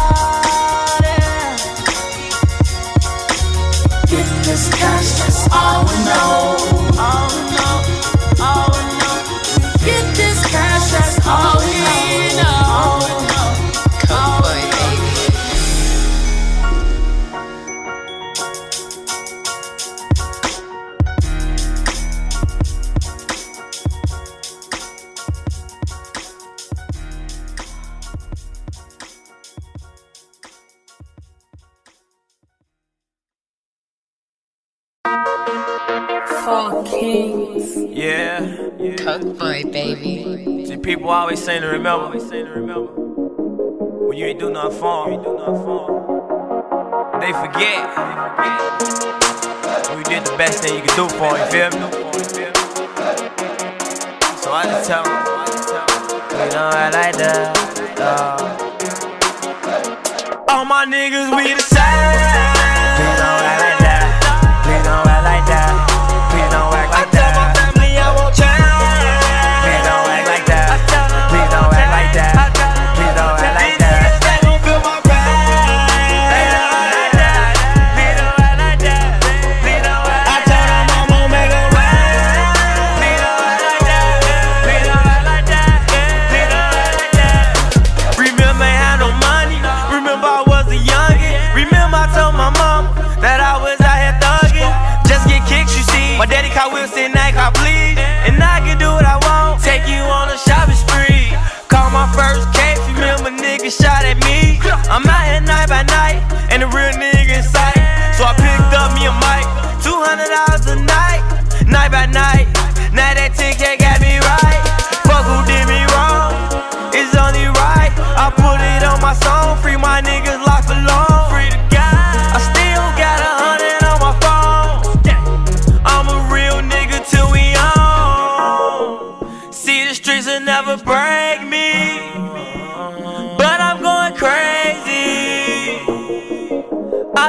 it. Get this cash, that's all we know. All we know, all we know. Get this cash, that's all we know. Coke boy, baby. Four kings. Yeah. Coke boy, baby. See, people always say to remember. When you ain't do nothing for them. They forget. When you did the best thing you could do for them, you feel me? So I just tell them, we don't act like that, dawg. All my niggas, we the same. Please don't act like that. Please don't act like that. Please don't act like that. I tell my family I won't change. Please don't act like that. Please don't act like that. Please don't act like that. They gon' feel my pain. Please don't act like that. Please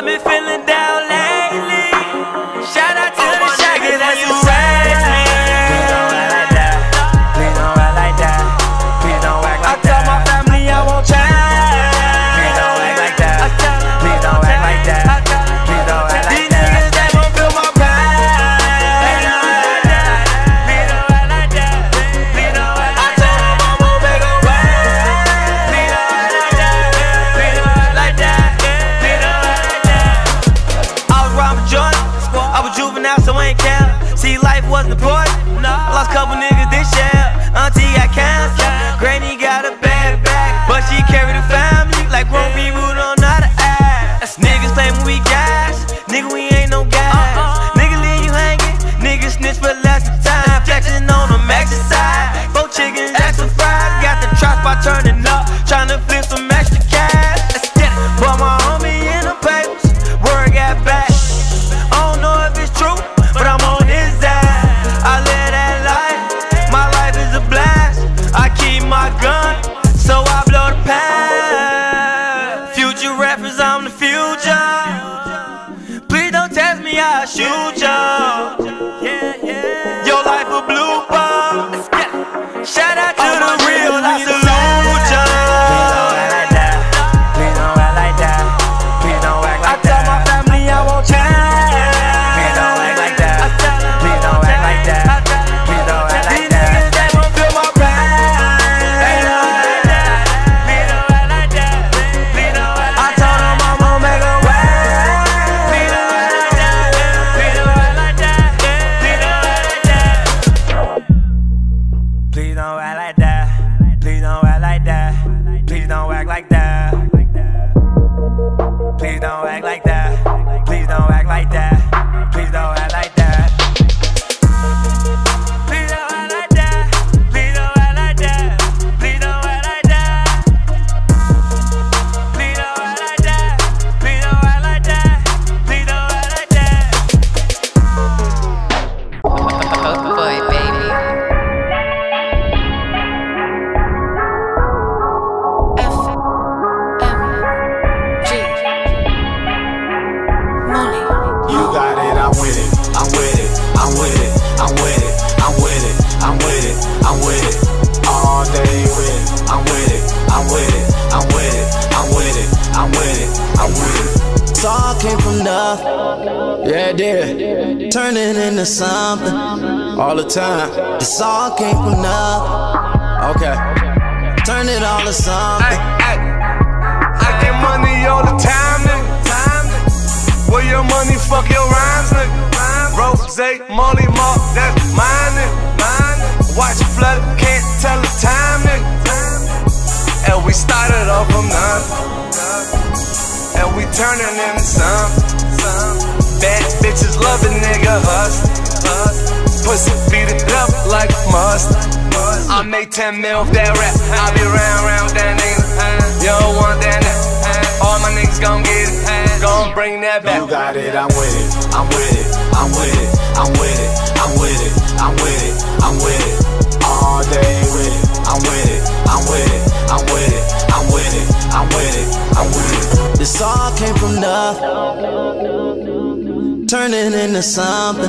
I've been feeling down lately. Shout out to the shaggers that's who raised me. Please don't act like that. Please don't act like that. Please don't act like that. I tell my family I won't change. Please don't act like that. Please don't act like that. Please don't act like that. These niggas they won't feel my pain. Please don't act like that. Please don't act like that. Please don't act like that. I told them I won't make a way. Please don't act like that. Please don't act like that. Please don't act like that. I was riding with Jordan. I was juvenile, so I ain't care. See, life wasn't important. Lost a couple niggas this year. Auntie got cancer. Granny got a bad back, but she carried the family like Romy Root on not an ass. Niggas claim we gas. Nigga, we ain't no gas. Nigga leave you hanging. Nigga snitch for less of time. Flexing on them exercise. Four chickens, extra fries. Got the trap spot turning up. Tryna flip some extra cash. Let's get it. Put my homie in the papers. Word got back. I don't know if it's true, but I'm on his ass. I live that life, my life is a blast. I keep my gun, so I blow the past. Future reference, I'm the future. Please don't test me, I'll shoot ya. Your life a blooper. Shout out to the real, I salute ya. Please don't act like that. Please don't act like that. Please don't act like that. I tell my family I won't change. Turning into something all the time. This all came from nothing. Okay, turn it all to something. Ay, ay. I get money all the time, nigga. Where your money, fuck your rhymes, nigga. Rose, Molly, Mark, that's mine, nigga. Watch it flood, can't tell the time, nigga. And we started off from nothing, and we turning into something. Bad bitches love a nigga hustle. Pussy beat it up like mustard. I made ten mil off that rap. I be round, round that nigga. You don't want that nigga. All my niggas gon' get it. Gon' bring that back. You got it, I'm with it. I'm with it. I'm with it. I'm with it. I'm with it. I'm with it. I'm with it. All day with it. I'm with it. I'm with it. I'm with it. I'm with it. I'm with it. I'm with it. This all came from nothing. Turning into something.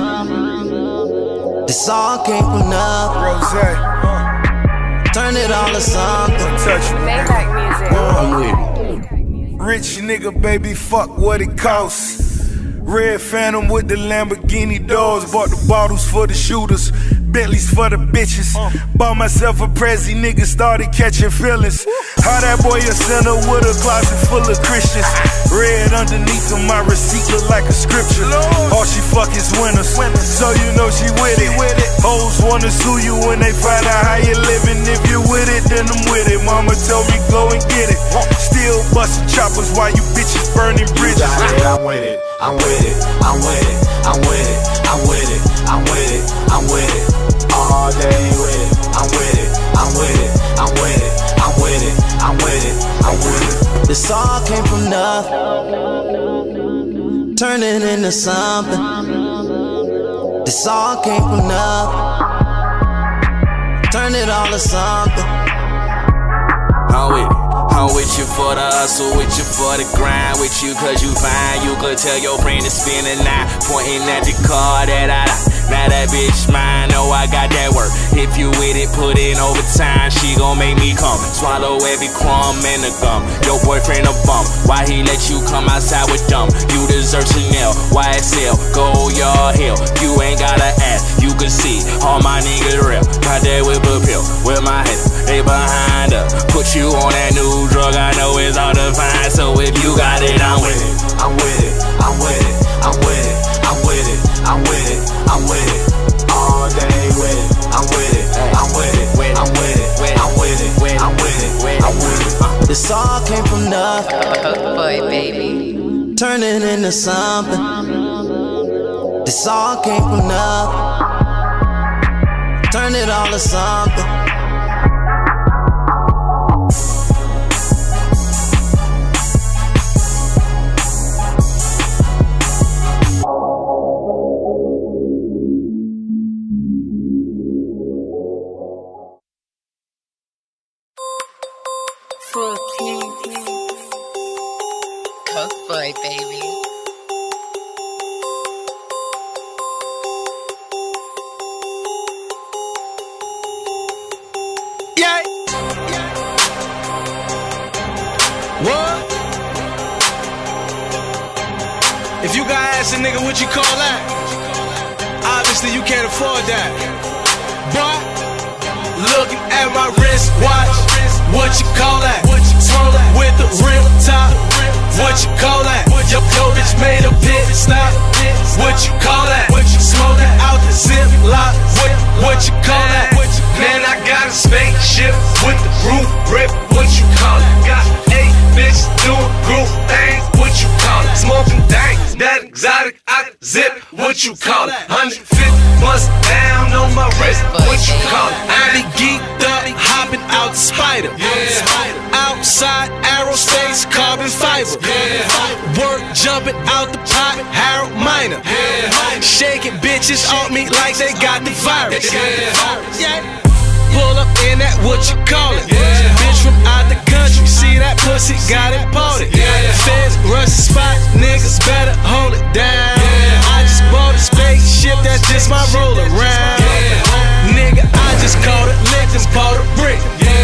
This all came from nothing. Rose, turn it all to something. Touch me. Maybach music. I'm with it. Rich nigga, baby, fuck what it costs. Red Phantom with the Lamborghini doors. Bought the bottles for the shooters, Bentleys for the bitches. Bought myself a Prezi, nigga started catching feelings. How that boy a sinner with a closet full of Christians. Red underneath of my receipt look like a scripture. All she fuck is winners, so you know she with it. Hoes wanna sue you when they find out how you living. If you with it, then I'm with it. Mama told me go and get it. Still busting choppers while you bitches burning bridges. I'm with it. I'm with it. I'm with it. I'm with it. I'm with it. I'm with it. I'm with it. All day with it. I'm with it. I'm with it. I'm with it. I'm with it. I'm with it. I'm with it. This all came from nothing. Turning into something. This all came from nothing. Turn it all to something. I'm with it. I'm with you for the hustle, with you for the grind. with you cause you fine. You could tell your friend to spend a night, pointing at the car that I like. Now that bitch mine, know I got that work. If you with it, put in overtime. She gon' make me come, swallow every crumb and the gum. Your boyfriend a bum, why he let you come outside with dumb? You deserve Chanel, Y S L, go your hell. You ain't gotta ask, you can see all my niggas real. Got that whip a pill with my head, they behind her. Put you on that new drug, I know it's hard to find. So if you got it, I'm with it. I'm with it, I'm with it, I'm with it, I'm with it, I'm with it, I'm with it, all day with it. I'm with it, I'm with it, I'm with it, I'm with it, I'm with it, I'm with it. This all came from nothing. Coke boy, baby. Turn it into something. This all came from nothing. Turn it all to something. Coke boy, baby. Yeah. What? If you gotta ask a nigga what you call that, obviously you can't afford that. But looking at my wristwatch, what you call that? Swirl with the rim top, what you call that? Yo, yo bitch made a pit stop, what you call that? Smoking out the zip lock, what, what you call that? Man, I got a spaceship with the roof rip, what you call it? Got eight bitches doing group things, what you call it? Smoking things, that exotic, I zip, what you call it? one hundred fifty bust down on my wrist, what you call it? I be geeked up, hopping out the spider, outside aerospace, carbon fiber, work jumping out the pot, Harold Miner, shaking bitches off me like they got the virus. Pull up in that, what you call it? Bitch from out the country, see that pussy, got it imported. Feds rush the spot, niggas better hold it down. I just bought a spaceship, that's just my roll around. Nigga, I just caught it, licked and bought a brick.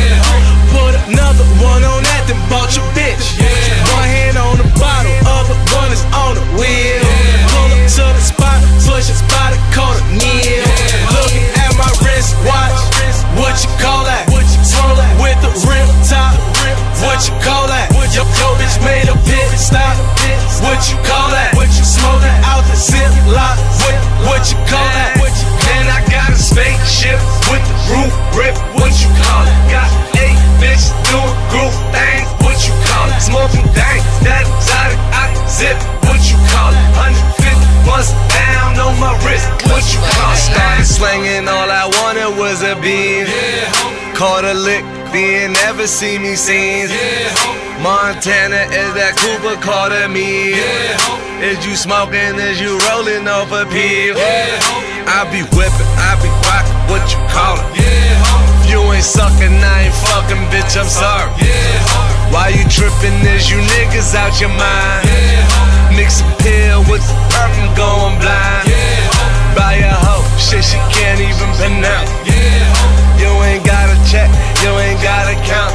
Put another one on that, then bought your bitch. One hand on the bottle, other one is on the wheel. Pull up to the spot, push it by the corner, kneel. Looking at my wristwatch, what you call that? Swirl with the rim top, what you call that? Yo, yo bitch made a pit stop, what you call that? Smoking out the zip lock, what, what you call that? Man, I got a spaceship with the roof rip, what you call it? Got eight bitches doing group things, what you call it? Smoking things, that exotic, I zip, what you call it? one hundred fifty bust down on my wrist, what you call it? Started slinging, all I wanted was a beam. Caught a lick, didn't ever see me seen. Montana is that Cooper caught a me. Is you smoking, is you rolling off a peel? I be whipping, I be rocking, what you call it? If you ain't sucking, I ain't fucking, bitch, I'm sorry. Why you tripping, is you niggas out your mind? Mix a pill with the perk and going blind. Buy a hoe, shit she can't even pronounce. You ain't gotta check, you ain't gotta count.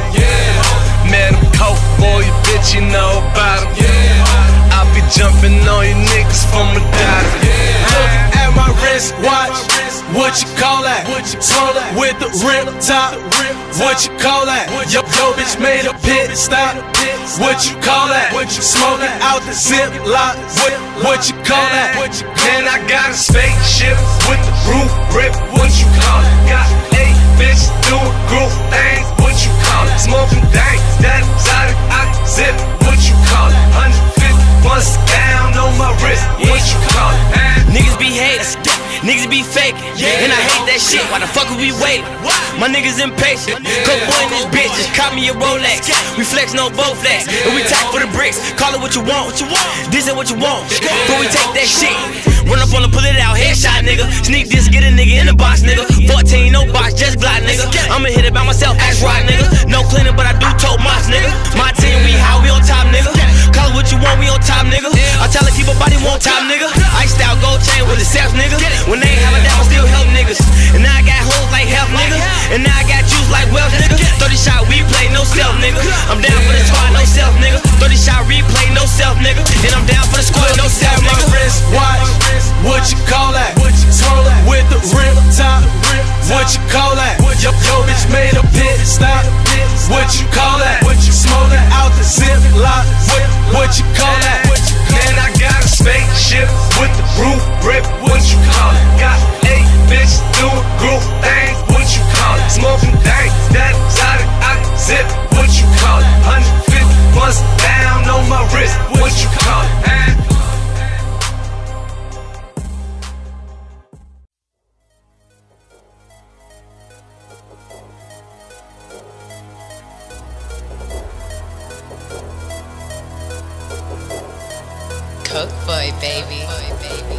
Man, I'm coke, boy, you bitch, you know about him. I be jumping on you niggas from a dime. Looking at my wristwatch, what you call that? Swirl with the rim top, what you call that? Yo, yo bitch made a pit stop, what you call that? Smoking out the zip lock, what, what you call that? Man, I got a spaceship with the roof rip, what you call it? Got eight bitches doing group things, what you call it? Smoking things, that exotic, I zip, what you call it? one hundred fifty bust down on my wrist, what you call it? Niggas be haters, niggas be faking, and I hate that shit. Why the fuck would we wait? My niggas impatient. Coke boy and this bitch just caught me a Rolex. We flex no both flex, and we tack for the bricks. Call it what you want. This ain't what you want. But we take that shit. Run up on the pull it out, headshot nigga. Sneak this, get a nigga in the box nigga. fourteen, no box, just Glock nigga. I'ma hit it by myself, ass rock nigga. No cleaner, but I do tote mops nigga. My team, we how we on top nigga. Call it what you want, we on top, nigga. Iced out gold chain with the self, nigga. When they ain't have a dap, I still help niggas. And now I got hoes like health, nigga. And now I got juice like wealth, nigga. thirty shot replay, no self, nigga. I'm down for the squad, no self, nigga. thirty shot replay, no self, nigga. Then I'm down for the squad, no self, nigga. My wrist watch, what you call that? Swirl with the rim top, what you call that? Yo, yo bitch made a pit stop, what you call that? Smoking out the zip lock, what, what you call that? Man, I got a spaceship with the roof rip, what you call it? Got eight bitches doing group things, what you call it? Smoking dank, that exotic, I zip, what you call it? one hundred fifty months down on my wrist, what you call it? Man. Cook boy, baby. Boy, baby.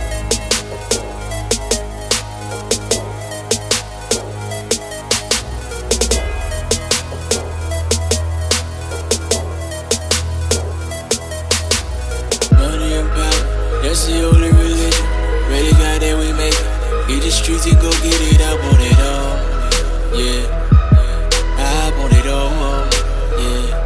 Money and power, that's the only religion. Ready, God, that we make it. Hit the streets and go get it. I want it all. Yeah, I want it all. Yeah.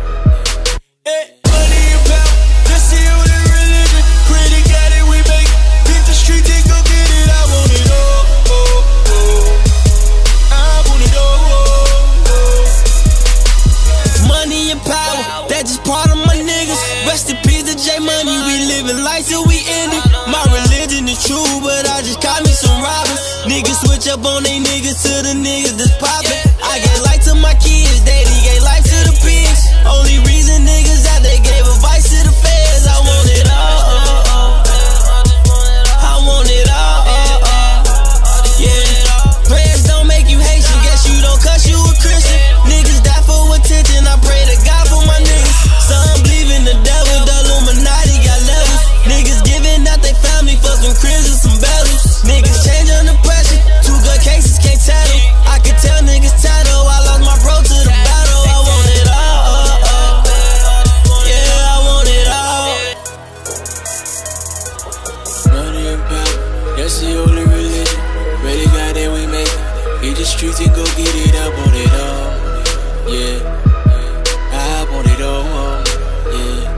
True, but I just caught me some robbers. Niggas switch up on they niggas to the niggas that's poppin'. I gave life to my kids, daddy gave life to the pigs. Only reason niggas out they gave advice to the feds. I want it all, uh, uh. I want it all, uh, uh. Yeah. Prayers don't make you Haitian, guess you don't cuss, you a Christian. Niggas die for attention, I pray to God for my niggas. Some believe in the devil, the Illuminati got levels. Niggas giving out they family for some cribs and some bells. Niggas change under pressure, two good cases can't tattle. I can tell niggas tattle, I lost my bro to the battle. I want it all, uh, uh. Yeah, I want it all. Money and power, that's the only religion. Ready, God, that we make it. Hit the streets and go get it, I want it all. Yeah, I want it all. Yeah.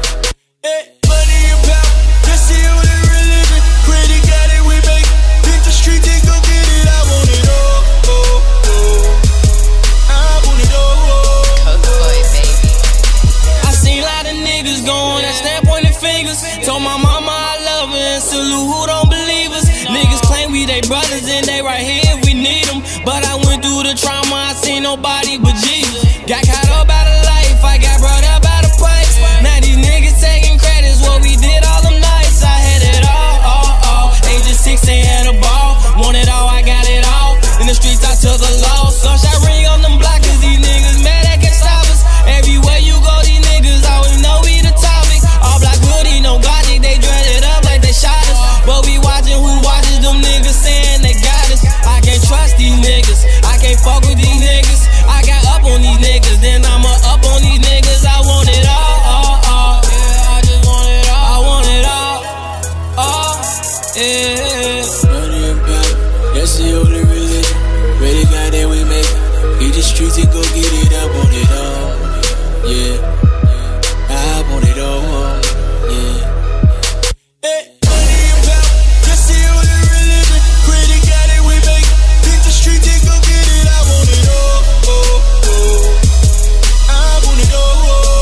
Told my mama I love her and salute who don't believe us. Niggas claim we they brothers and they right here if we need them. But I went through the trauma, I seen nobody but Jesus. Got caught up out of life, I got brought up out of pipes. Now these niggas taking credits, what we did all them nights. I had it all, all, all. Age of sixteen had a ball, want it all, I got it all. In the streets I took a loss, sunshine ring on them blockers. These niggas mad at can stop us. Everywhere you go, these niggas always know we the topic. All black hoodie, no Gothic, they dread it up like they shot us. But we watching who watches them niggas saying they got us. I can't trust these niggas, I can't fuck with these niggas. I got up on these niggas, then I'ma up on these niggas. I want it all, all, all. Yeah, I just want it all. I want it all, all. Yeah. Money and power, that's the only religion. Ready, God, that we make it. Hit the streets and go get it. I want it all. Yeah, I want it all. Yeah. Hey, money and power, that's the only religion. Ready, God, that we make it. Hit the streets and go get it. I want it all. Oh, oh. I want it all.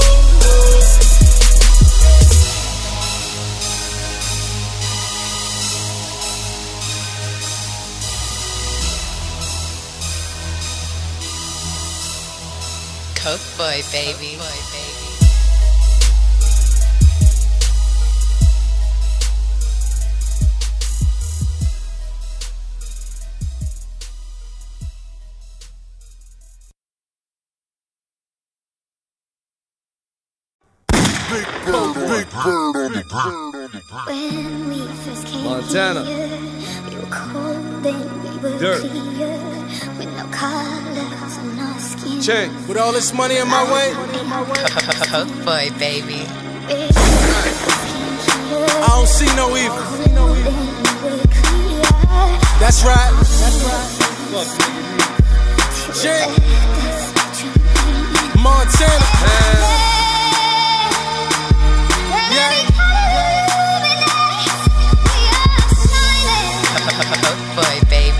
Cook boy, baby. Boy, baby. Big bird, big bird on the When we first came Montana. here, we were cold and we were Dirt. clear, with no colors on our skin. Check. With all this money in my way, Cook boy, baby. I don't see no evil. That's right. That's right. Shit. Montana. Yeah. Boy, baby.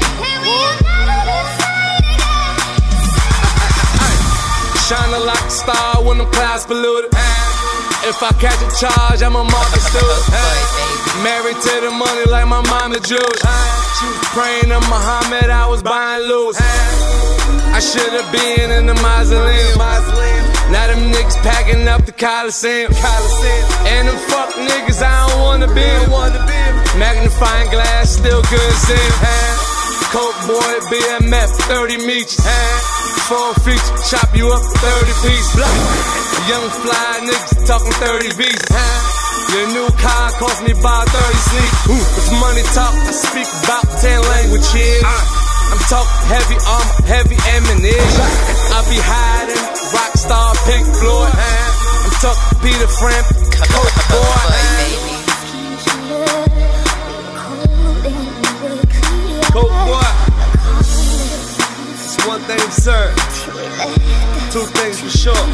Shining like a star when the clouds polluted. If I catch a charge, I'm a market student. Married to the money like my mama Jewish. She was praying to Muhammad, I was buying loose. I should've been in the mausoleum. Now them niggas packing up the Coliseum. And them fuck niggas I don't wanna be. Magnifying glass, still good seeing. Coke boy, B M F, thirty meters. Four feature, chop you up thirty pieces. Young fly niggas talking thirty visas. Your new car cost me about thirty sleeps. It's money talk, I speak about ten languages. I'm talking heavy armor, heavy ammunition. I be hiding, rock star Pink Floyd. I'm talking Peter Frampton, Coke boy. Coke boy. It's one thing for certain, two things for sure.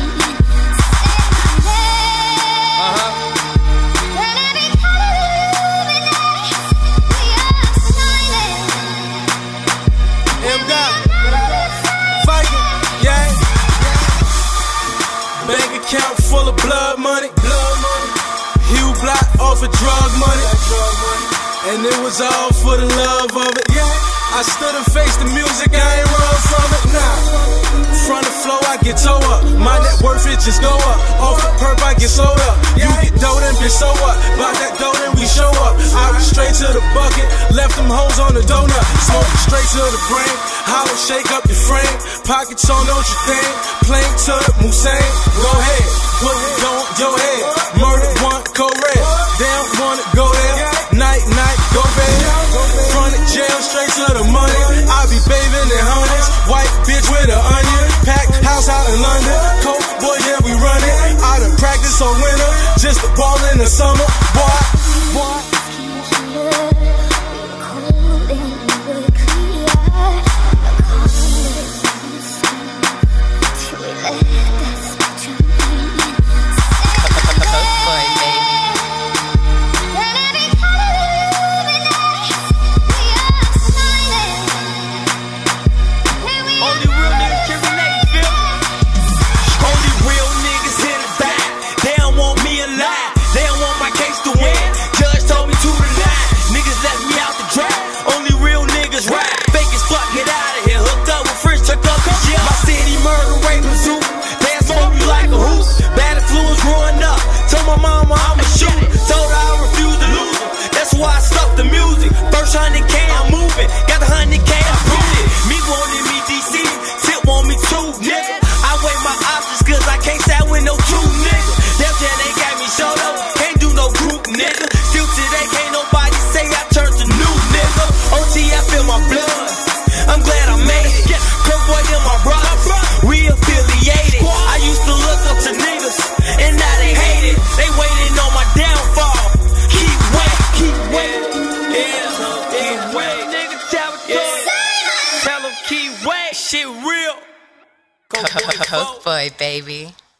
Uh-huh. M God, Viking, yeah. Bank account full of blood money. Hugh Block off of drug money. And it was all for the love of it, yeah. I stood and faced the music, I ain't run from it, nah. Front of flow, I get toe up. My net worth, it just go up. Off the perp, I get sold up. You get dough, then bitch, so what? Bout that dough, then we show up. I was straight to the bucket, left them hoes on the donut. Smoking straight to the brain, hollow shake up your frame. Pockets on, don't you think? Plank to the Musain. Go ahead, put it on your head. Murder one, co-red. They don't wanna go there. Night, night, go bed. Front of jail, straight to the money. I be bathing in hundreds. White bitch with an onion. Packed house out in London. Coke boy, yeah, we run it. Out of practice on winter. Just a ball in the summer. Boy, boy. Coke boy, baby.